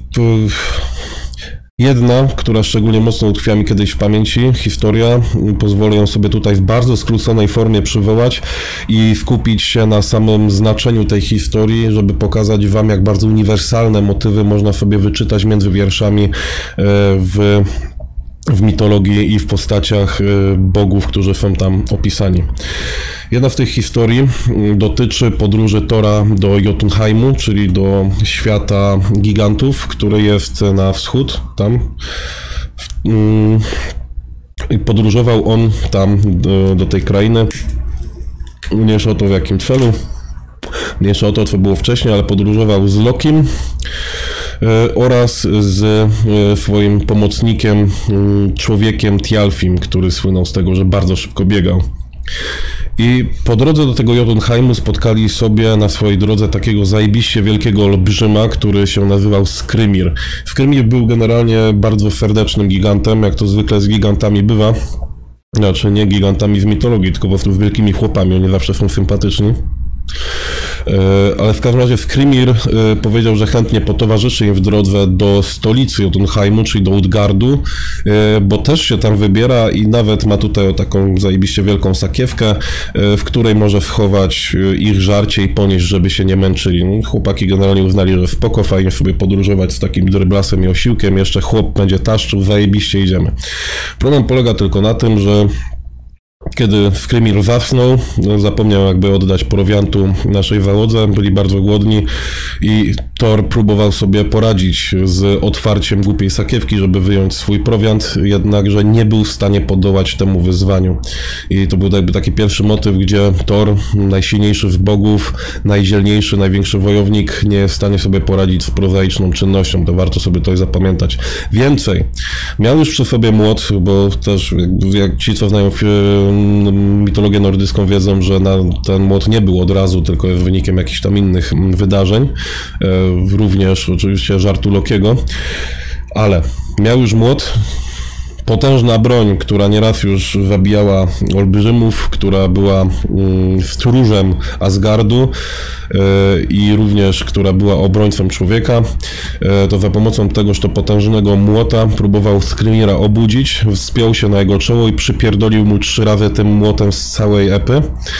jedna, która szczególnie mocno utkwiła mi kiedyś w pamięci, historia, pozwolę ją sobie tutaj w bardzo skróconej formie przywołać i skupić się na samym znaczeniu tej historii, żeby pokazać wam, jak bardzo uniwersalne motywy można sobie wyczytać między wierszami w mitologii i w postaciach bogów, którzy są tam opisani. Jedna z tych historii dotyczy podróży Tora do Jotunheimu, czyli do świata gigantów, który jest na wschód, tam. I podróżował on tam do tej krainy. Mniejsza o to w jakim celu, mniejsza o to, co było wcześniej, ale podróżował z Lokim oraz z swoim pomocnikiem, człowiekiem Thialfim, który słynął z tego, że bardzo szybko biegał. I po drodze do tego Jotunheimu spotkali sobie na swojej drodze takiego zajebiście wielkiego olbrzyma, który się nazywał Skrymir. Skrymir był generalnie bardzo serdecznym gigantem, jak to zwykle z gigantami bywa. Znaczy nie gigantami z mitologii, tylko po prostu z wielkimi chłopami, oni zawsze są sympatyczni. Ale w każdym razie Skrimir powiedział, że chętnie potowarzyszy im w drodze do stolicy Jotunheimu, czyli do Utgardu, bo też się tam wybiera i nawet ma tutaj taką zajebiście wielką sakiewkę, w której może wchować ich żarcie i ponieść, żeby się nie męczyli. Chłopaki generalnie uznali, że spoko, fajnie sobie podróżować z takim dryblasem i osiłkiem, jeszcze chłop będzie taszczył, zajebiście idziemy. Problem polega tylko na tym, że kiedy Skrimir zasnął, zapomniał jakby oddać prowiantu naszej załodze, byli bardzo głodni i Thor próbował sobie poradzić z otwarciem głupiej sakiewki, żeby wyjąć swój prowiant, jednakże nie był w stanie podołać temu wyzwaniu. I to był jakby taki pierwszy motyw, gdzie Thor, najsilniejszy z bogów, najdzielniejszy, największy wojownik, nie jest w stanie sobie poradzić z prozaiczną czynnością. To warto sobie to zapamiętać. Więcej, miał już przy sobie młot, bo też jak ci, co znają mitologię nordycką, wiedzą, że ten młot nie był od razu, tylko jest wynikiem jakichś tam innych wydarzeń, również oczywiście żartu Lokiego, ale miał już młot, potężna broń, która nieraz już zabijała olbrzymów, która była stróżem Asgardu i również która była obrońcą człowieka, to za pomocą tegoż to potężnego młota próbował Skrimira obudzić, wspiął się na jego czoło i przypierdolił mu 3 razy tym młotem z całej epy.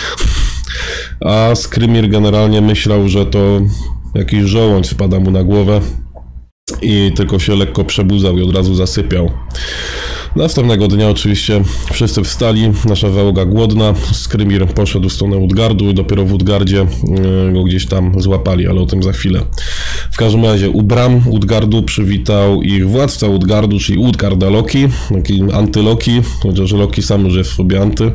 A Skrimir generalnie myślał, że to jakiś żołądź spada mu na głowę i tylko się lekko przebudzał i od razu zasypiał. Następnego dnia oczywiście wszyscy wstali, nasza załoga głodna, Skrimir poszedł w stronę Utgardu i dopiero w Utgardzie go gdzieś tam złapali, ale o tym za chwilę. W każdym razie u bram Utgardu przywitał ich władca Utgardu, czyli Utgarda Loki, taki anty-Loki, chociaż Loki sam już jest sobie anty,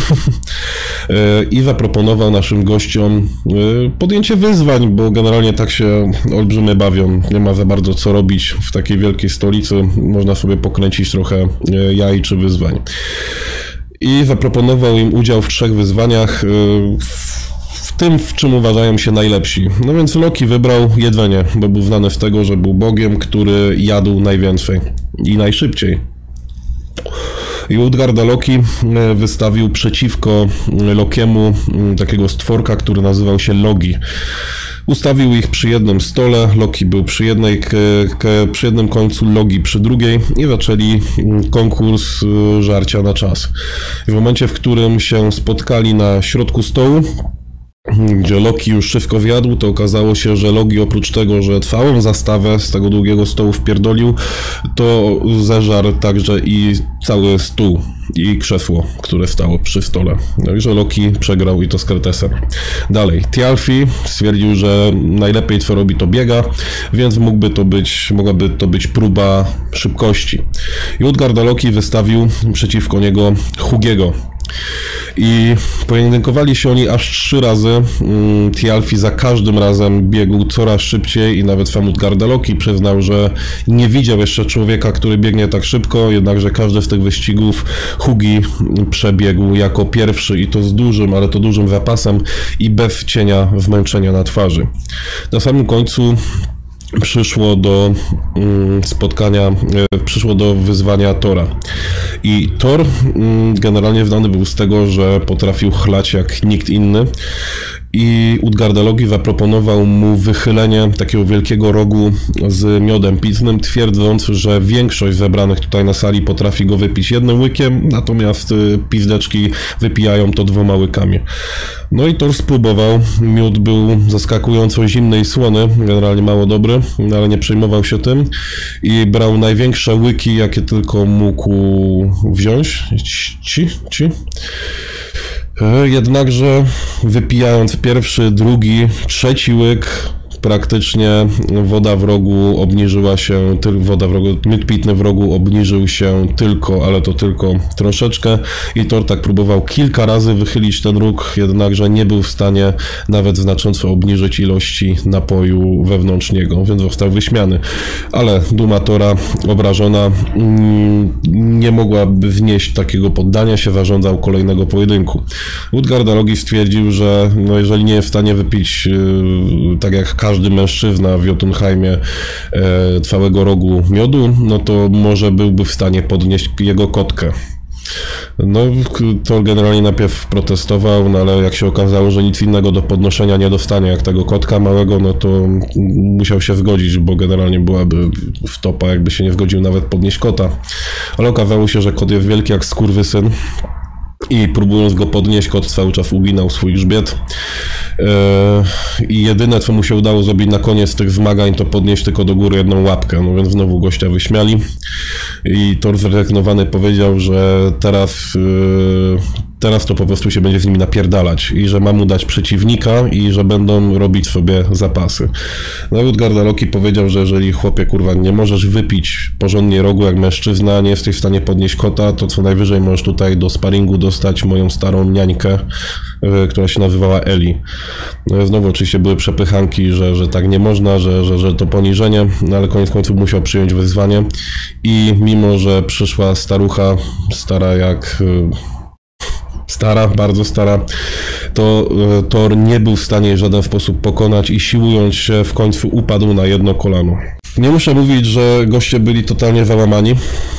i zaproponował naszym gościom podjęcie wyzwań, bo generalnie tak się olbrzymy bawią, nie ma za bardzo co robić w takiej wielkiej stolicy, można sobie pokręcić trochę jaj czy wyzwań. I zaproponował im udział w 3 wyzwaniach, w tym, w czym uważają się najlepsi. No więc Loki wybrał jedzenie, bo był znany z tego, że był bogiem, który jadł najwięcej i najszybciej. I Utgarda Loki wystawił przeciwko Lokiemu takiego stworka, który nazywał się Logi. Ustawił ich przy jednym stole, Loki był przy jednym końcu, Logi przy drugiej i zaczęli konkurs żarcia na czas. I w momencie, w którym się spotkali na środku stołu, gdzie Loki już wszystko zjadł, to okazało się, że Loki oprócz tego, że całą zastawę z tego długiego stołu wpierdolił, to zeżarł także i cały stół i krzesło, które stało przy stole. Także Loki przegrał i to z kretesem. Dalej, Thialfi stwierdził, że najlepiej co robi to biega, więc mogłaby to być próba szybkości. I Utgarda Loki wystawił przeciwko niego Hugiego. I pojedynkowali się oni aż 3 razy. Thialfi za każdym razem biegł coraz szybciej i nawet sam Utgarda Loki przyznał, że nie widział jeszcze człowieka, który biegnie tak szybko, jednakże każdy z tych wyścigów Hugi przebiegł jako pierwszy i to z dużym, ale to dużym zapasem i bez cienia zmęczenia na twarzy. Na samym końcu przyszło do wyzwania Thora. I Thor generalnie znany był z tego, że potrafił chlać jak nikt inny. I Utgarda Loki zaproponował mu wychylenie takiego wielkiego rogu z miodem pitnym, twierdząc, że większość zebranych tutaj na sali potrafi go wypić jednym łykiem, natomiast pizdeczki wypijają to 2 łykami. No i Thor spróbował. Miód był zaskakująco zimny i słony, generalnie mało dobry, ale nie przejmował się tym i brał największe łyki, jakie tylko mógł wziąć. Jednakże wypijając pierwszy, drugi, trzeci łyk, praktycznie woda w rogu obniżyła się, miód pitny w rogu obniżył się tylko, ale to tylko troszeczkę i Thor tak próbował kilka razy wychylić ten róg, jednakże nie był w stanie nawet znacząco obniżyć ilości napoju wewnątrz niego, więc został wyśmiany. Ale duma Thora obrażona nie mogłaby wnieść takiego poddania się, zażądał kolejnego pojedynku. Utgarda Loki stwierdził, że no jeżeli nie jest w stanie wypić tak jak każdy mężczyzna w Jotunheimie całego rogu miodu, no to może byłby w stanie podnieść jego kotkę. No, to generalnie najpierw protestował, no ale jak się okazało, że nic innego do podnoszenia nie dostanie jak tego kotka małego, no to musiał się zgodzić, bo generalnie byłaby wtopa, jakby się nie zgodził nawet podnieść kota. Ale okazało się, że kot jest wielki jak skurwysyn. I próbując go podnieść, kot cały czas uginał swój grzbiet. I jedyne, co mu się udało zrobić na koniec tych zmagań, to podnieść tylko do góry jedną łapkę. No więc znowu gościa wyśmiali. I Thor zrezygnowany powiedział, że teraz to po prostu się będzie z nimi napierdalać i że ma mu dać przeciwnika i że będą robić sobie zapasy. Nawet Gardaloki powiedział, że jeżeli chłopie, kurwa, nie możesz wypić porządnie rogu jak mężczyzna, nie jesteś w stanie podnieść kota, to co najwyżej możesz tutaj do sparingu dostać moją starą niańkę, która się nazywała Eli. No znowu oczywiście były przepychanki, że tak nie można, że to poniżenie, no ale koniec końców musiał przyjąć wyzwanie i mimo, że przyszła starucha, bardzo stara, to Thor nie był w stanie w żaden sposób pokonać i siłując się w końcu upadł na jedno kolano. Nie muszę mówić, że goście byli totalnie załamani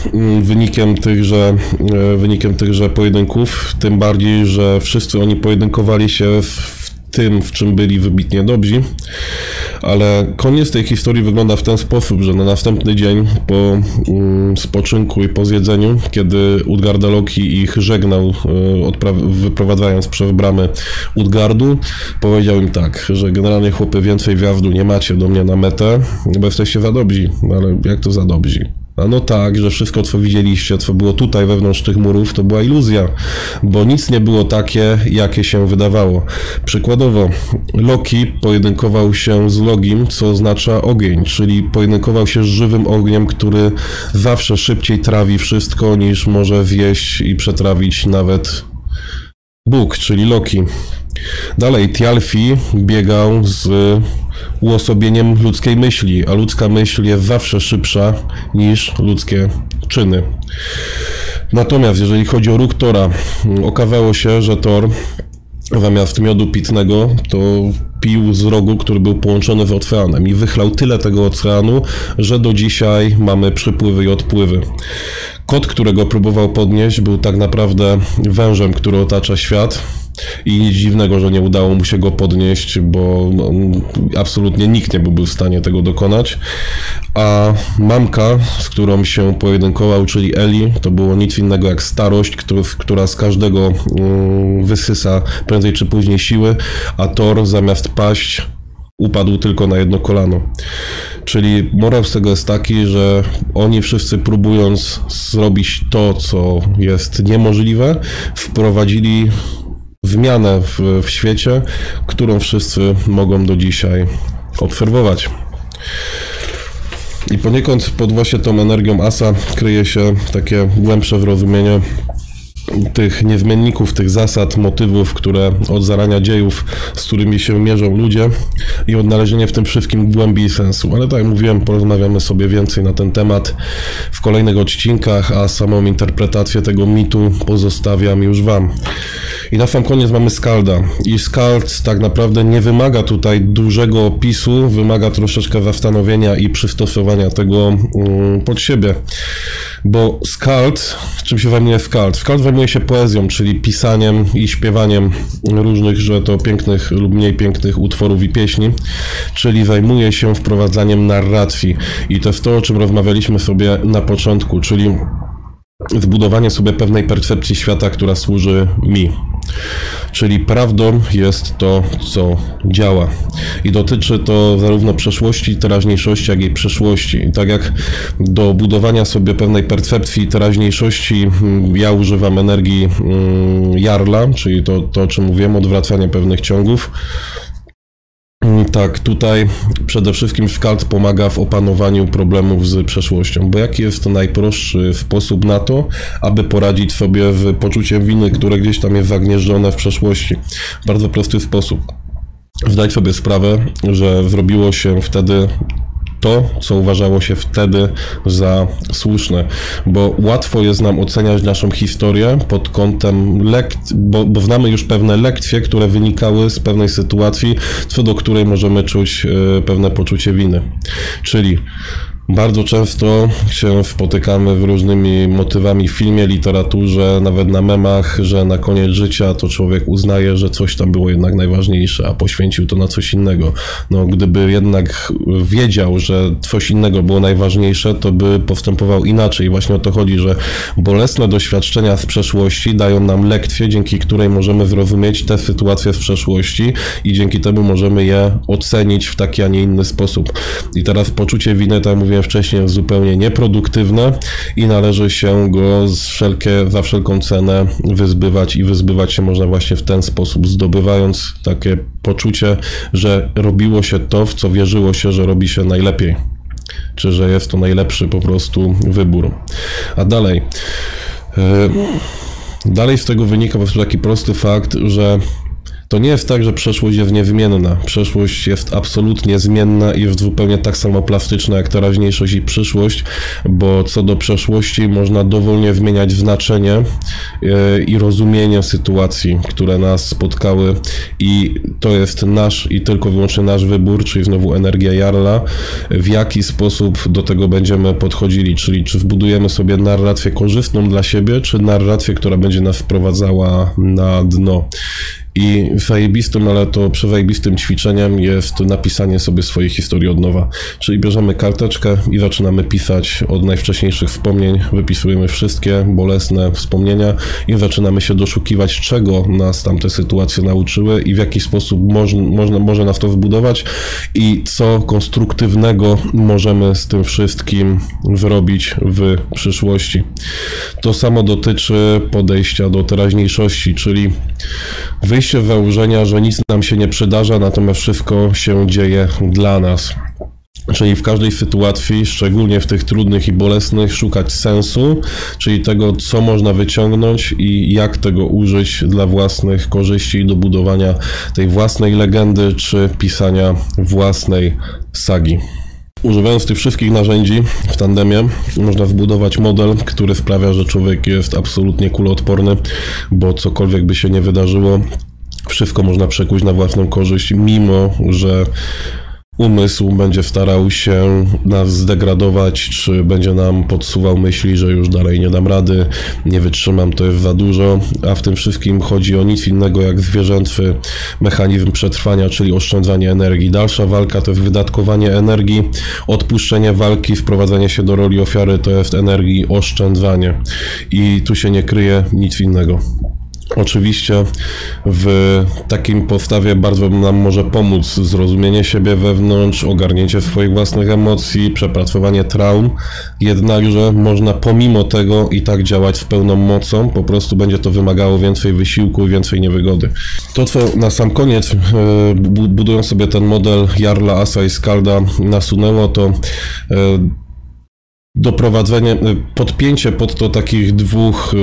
wynikiem tychże pojedynków, tym bardziej, że wszyscy oni pojedynkowali się w tym, w czym byli wybitnie dobrzy, ale koniec tej historii wygląda w ten sposób, że na następny dzień po spoczynku i po zjedzeniu, kiedy Utgardaloki ich żegnał, wyprowadzając przez bramy Utgardu, powiedział im tak, że generalnie chłopy więcej wjazdu nie macie do mnie na metę, bo jesteście za dobrzy, ale jak to za dobrzy? A no tak, że wszystko co widzieliście, co było tutaj wewnątrz tych murów, to była iluzja, bo nic nie było takie, jakie się wydawało. Przykładowo, Loki pojedynkował się z Logim, co oznacza ogień, czyli pojedynkował się z żywym ogniem, który zawsze szybciej trawi wszystko, niż może zjeść i przetrawić nawet Bóg, czyli Loki. Dalej, Thialfi biegał z uosobieniem ludzkiej myśli, a ludzka myśl jest zawsze szybsza niż ludzkie czyny. Natomiast jeżeli chodzi o róg Thora, okazało się, że Thor zamiast miodu pitnego to pił z rogu, który był połączony z oceanem i wychlał tyle tego oceanu, że do dzisiaj mamy przypływy i odpływy. Kot, którego próbował podnieść, był tak naprawdę wężem, który otacza świat. I nic dziwnego, że nie udało mu się go podnieść, bo absolutnie nikt nie byłby w stanie tego dokonać. A mamka, z którą się pojedynkował, czyli Eli, to było nic innego jak starość, która z każdego wysysa prędzej czy później siły, a Thor zamiast paść upadł tylko na jedno kolano. Czyli morał z tego jest taki, że oni wszyscy próbując zrobić to, co jest niemożliwe, wprowadzili zmianę w świecie, którą wszyscy mogą do dzisiaj obserwować. I poniekąd pod właśnie tą energią Asa kryje się takie głębsze zrozumienie tych niezmienników, tych zasad, motywów, które od zarania dziejów, z którymi się mierzą ludzie i odnalezienie w tym wszystkim głębi i sensu. Ale tak jak mówiłem, porozmawiamy sobie więcej na ten temat w kolejnych odcinkach, a samą interpretację tego mitu pozostawiam już wam. I na sam koniec mamy Skalda. I Skald tak naprawdę nie wymaga tutaj dużego opisu, wymaga troszeczkę zastanowienia i przystosowania tego pod siebie. Bo Skald, czym się zajmuje Skald? Skald zajmuje się poezją, czyli pisaniem i śpiewaniem różnych, że to pięknych lub mniej pięknych utworów i pieśni, czyli zajmuje się wprowadzaniem narracji. I to jest to, o czym rozmawialiśmy sobie na początku, czyli zbudowanie sobie pewnej percepcji świata, która służy mi. Czyli prawdą jest to, co działa. I dotyczy to zarówno przeszłości, teraźniejszości, jak i przyszłości. I tak jak do budowania sobie pewnej percepcji teraźniejszości ja używam energii Jarla, czyli to o czym mówiłem, odwracanie pewnych ciągów. Tak, tutaj przede wszystkim Skald pomaga w opanowaniu problemów z przeszłością, bo jaki jest to najprostszy sposób na to, aby poradzić sobie z poczuciem winy, które gdzieś tam jest zagnieżdżone w przeszłości? Bardzo prosty sposób. Zdać sobie sprawę, że zrobiło się wtedy to, co uważało się wtedy za słuszne, bo łatwo jest nam oceniać naszą historię pod kątem bo znamy już pewne lekcje, które wynikały z pewnej sytuacji, co do której możemy czuć pewne poczucie winy. Czyli Bardzo często się spotykamy z różnymi motywami w filmie, literaturze, nawet na memach, że na koniec życia to człowiek uznaje, że coś tam było jednak najważniejsze, a poświęcił to na coś innego. No, gdyby jednak wiedział, że coś innego było najważniejsze, to by postępował inaczej. Właśnie o to chodzi, że bolesne doświadczenia z przeszłości dają nam lekcję, dzięki której możemy zrozumieć te sytuacje z przeszłości i dzięki temu możemy je ocenić w taki, a nie inny sposób. I teraz poczucie winy, tak jak mówiłem wcześniej, jest zupełnie nieproduktywne i należy się go za wszelką cenę wyzbywać i wyzbywać się można właśnie w ten sposób, zdobywając takie poczucie, że robiło się to, w co wierzyło się, że robi się najlepiej, czy że jest to najlepszy po prostu wybór. A dalej z tego wynika po prostu taki prosty fakt, że to nie jest tak, że przeszłość jest niezmienna. Przeszłość jest absolutnie zmienna i jest zupełnie tak samo plastyczna jak teraźniejszość i przyszłość, bo co do przeszłości można dowolnie zmieniać znaczenie i rozumienie sytuacji, które nas spotkały i to jest nasz i tylko wyłącznie nasz wybór, czyli znowu energia Jarla, w jaki sposób do tego będziemy podchodzili, czyli czy zbudujemy sobie narrację korzystną dla siebie, czy narrację, która będzie nas wprowadzała na dno. I zajebistym, ale to przezajebistym ćwiczeniem jest napisanie sobie swojej historii od nowa. Czyli bierzemy karteczkę i zaczynamy pisać od najwcześniejszych wspomnień, wypisujemy wszystkie bolesne wspomnienia i zaczynamy się doszukiwać, czego nas tamte sytuacje nauczyły i w jaki sposób może nas to zbudować i co konstruktywnego możemy z tym wszystkim zrobić w przyszłości. To samo dotyczy podejścia do teraźniejszości, czyli wyjście z założenia, że nic nam się nie przydarza, natomiast wszystko się dzieje dla nas. Czyli w każdej sytuacji, szczególnie w tych trudnych i bolesnych, szukać sensu, czyli tego, co można wyciągnąć i jak tego użyć dla własnych korzyści i do budowania tej własnej legendy, czy pisania własnej sagi. Używając tych wszystkich narzędzi w tandemie można zbudować model, który sprawia, że człowiek jest absolutnie kuloodporny, bo cokolwiek by się nie wydarzyło, wszystko można przekuć na własną korzyść, mimo że umysł będzie starał się nas zdegradować, czy będzie nam podsuwał myśli, że już dalej nie dam rady, nie wytrzymam, to jest za dużo, a w tym wszystkim chodzi o nic innego jak zwierzęcy mechanizm przetrwania, czyli oszczędzanie energii. Dalsza walka to jest wydatkowanie energii, odpuszczenie walki, wprowadzenie się do roli ofiary to jest energii oszczędzanie i tu się nie kryje nic innego. Oczywiście w takim postawie bardzo nam może pomóc zrozumienie siebie wewnątrz, ogarnięcie swoich własnych emocji, przepracowanie traum, jednakże można pomimo tego i tak działać z pełną mocą, po prostu będzie to wymagało więcej wysiłku i więcej niewygody. To, co na sam koniec, budując sobie ten model Jarla, Asa i Skalda, nasunęło, to doprowadzenie, podpięcie pod to takich dwóch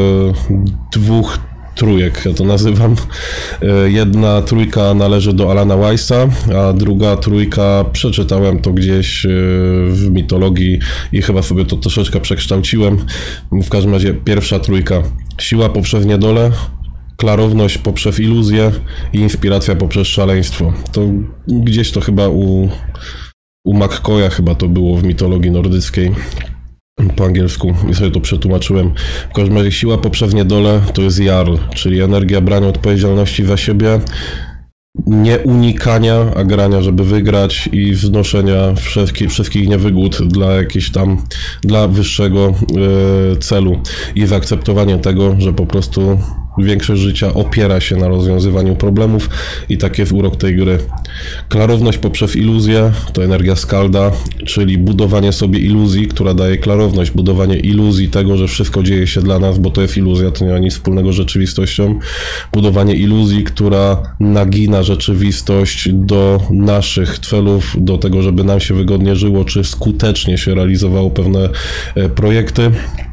trójek, ja to nazywam. Jedna trójka należy do Alana Weissa, a druga trójka, przeczytałem to gdzieś w mitologii i chyba sobie to troszeczkę przekształciłem. W każdym razie pierwsza trójka: siła poprzez niedolę, klarowność poprzez iluzję i inspiracja poprzez szaleństwo. To gdzieś to chyba u McCoya chyba to było w mitologii nordyckiej. Po angielsku i sobie to przetłumaczyłem. W każdym razie siła poprzez niedolę to jest Jarl, czyli energia brania odpowiedzialności za siebie, nie unikania, a grania, żeby wygrać i wznoszenia wszystkich niewygód dla jakiejś tam, dla wyższego celu i zaakceptowanie tego, że po prostu większość życia opiera się na rozwiązywaniu problemów i tak jest urok tej gry. Klarowność poprzez iluzję to energia Skalda, czyli budowanie sobie iluzji, która daje klarowność, budowanie iluzji tego, że wszystko dzieje się dla nas, bo to jest iluzja, to nie ma nic wspólnego z rzeczywistością. Budowanie iluzji, która nagina rzeczywistość do naszych celów, do tego, żeby nam się wygodnie żyło, czy skutecznie się realizowało pewne projekty.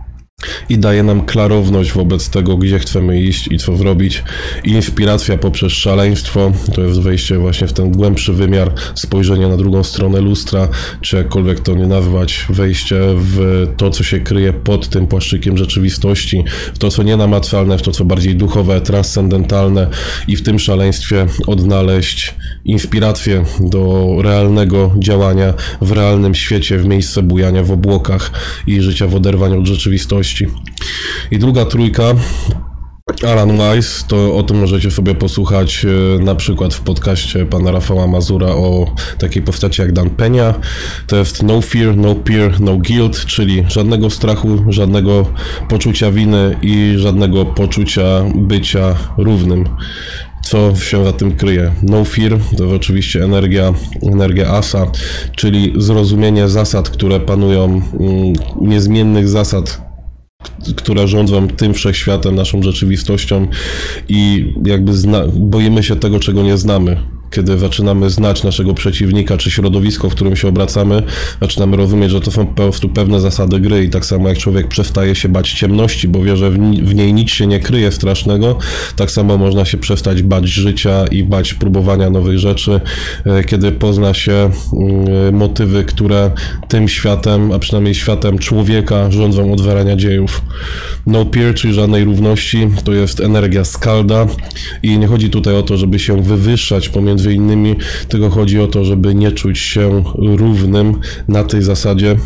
i daje nam klarowność wobec tego, gdzie chcemy iść i co zrobić. Inspiracja poprzez szaleństwo, to jest wejście właśnie w ten głębszy wymiar, spojrzenie na drugą stronę lustra, czy jakkolwiek to nie nazwać, wejście w to, co się kryje pod tym płaszczykiem rzeczywistości, w to, co nienamacalne, w to, co bardziej duchowe, transcendentalne i w tym szaleństwie odnaleźć inspirację do realnego działania w realnym świecie, w miejsce bujania w obłokach i życia w oderwaniu od rzeczywistości. I druga trójka, Alan Weiss, to o tym możecie sobie posłuchać na przykład w podcaście pana Rafała Mazura o takiej postaci jak Dan Penia. To jest no fear, no peer, no guilt, czyli żadnego strachu, żadnego poczucia winy i żadnego poczucia bycia równym. Co się za tym kryje? No fear to oczywiście energia Asa, czyli zrozumienie zasad, które panują, niezmiennych zasad, które rządzą tym wszechświatem, naszą rzeczywistością i jakby boimy się tego, czego nie znamy. Kiedy zaczynamy znać naszego przeciwnika czy środowisko, w którym się obracamy, zaczynamy rozumieć, że to są po prostu pewne zasady gry i tak samo jak człowiek przestaje się bać ciemności, bo wie, że w niej nic się nie kryje strasznego, tak samo można się przestać bać życia i bać próbowania nowych rzeczy, kiedy pozna się motywy, które tym światem, a przynajmniej światem człowieka rządzą od zarania dziejów. No peer, czyli żadnej równości, to jest energia Skalda i nie chodzi tutaj o to, żeby się wywyższać pomiędzy innymi, tylko chodzi o to, żeby nie czuć się równym na tej zasadzie,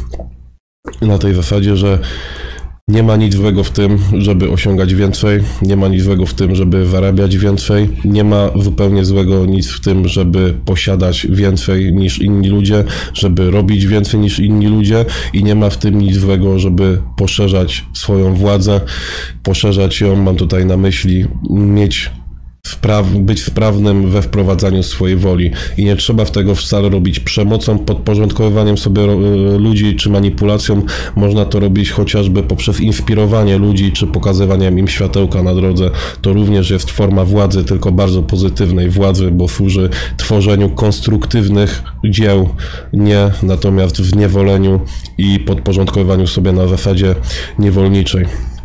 że nie ma nic złego w tym, żeby osiągać więcej, nie ma nic złego w tym, żeby zarabiać więcej, nie ma zupełnie złego nic w tym, żeby posiadać więcej niż inni ludzie, żeby robić więcej niż inni ludzie i nie ma w tym nic złego, żeby poszerzać swoją władzę, poszerzać ją, mam tutaj na myśli, być sprawnym we wprowadzaniu swojej woli i nie trzeba tego wcale robić przemocą, podporządkowywaniem sobie ludzi czy manipulacją. Można to robić chociażby poprzez inspirowanie ludzi czy pokazywaniem im światełka na drodze. To również jest forma władzy, tylko bardzo pozytywnej władzy, bo służy tworzeniu konstruktywnych dzieł, nie natomiast w niewoleniu i podporządkowywaniu sobie na zasadzie niewolniczej.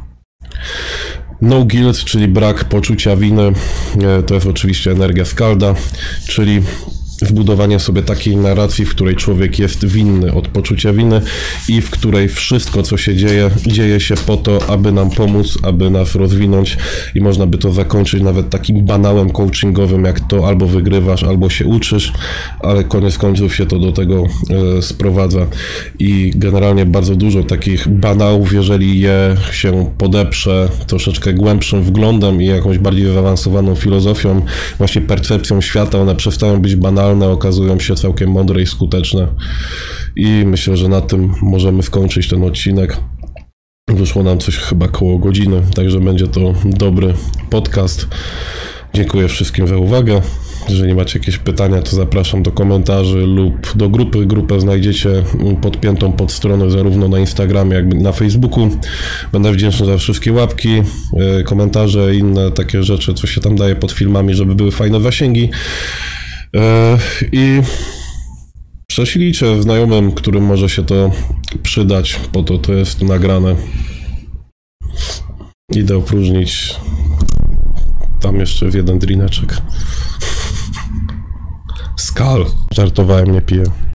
No guilt, czyli brak poczucia winy, to jest oczywiście energia Skalda, czyli wbudowanie sobie takiej narracji, w której człowiek jest winny od poczucia winy i w której wszystko, co się dzieje się po to, aby nam pomóc, aby nas rozwinąć i można by to zakończyć nawet takim banałem coachingowym, jak to albo wygrywasz, albo się uczysz, ale koniec końców się to do tego sprowadza i generalnie bardzo dużo takich banałów, jeżeli je się podeprze troszeczkę głębszym wglądem i jakąś bardziej zaawansowaną filozofią, właśnie percepcją świata, one przestają być banalne, okazują się całkiem mądre i skuteczne. I myślę, że na tym możemy skończyć ten odcinek. Wyszło nam coś chyba koło godziny, także będzie to dobry podcast. Dziękuję wszystkim za uwagę. Jeżeli macie jakieś pytania, to zapraszam do komentarzy lub do grupy. Grupę znajdziecie podpiętą pod stronę zarówno na Instagramie, jak i na Facebooku. Będę wdzięczny za wszystkie łapki, komentarze i inne takie rzeczy, co się tam daje pod filmami, żeby były fajne zasięgi. I prześlijcie znajomym, którym może się to przydać, po to jest nagrane. Idę opróżnić tam jeszcze w jeden drineczek. Skal. Żartowałem, nie piję.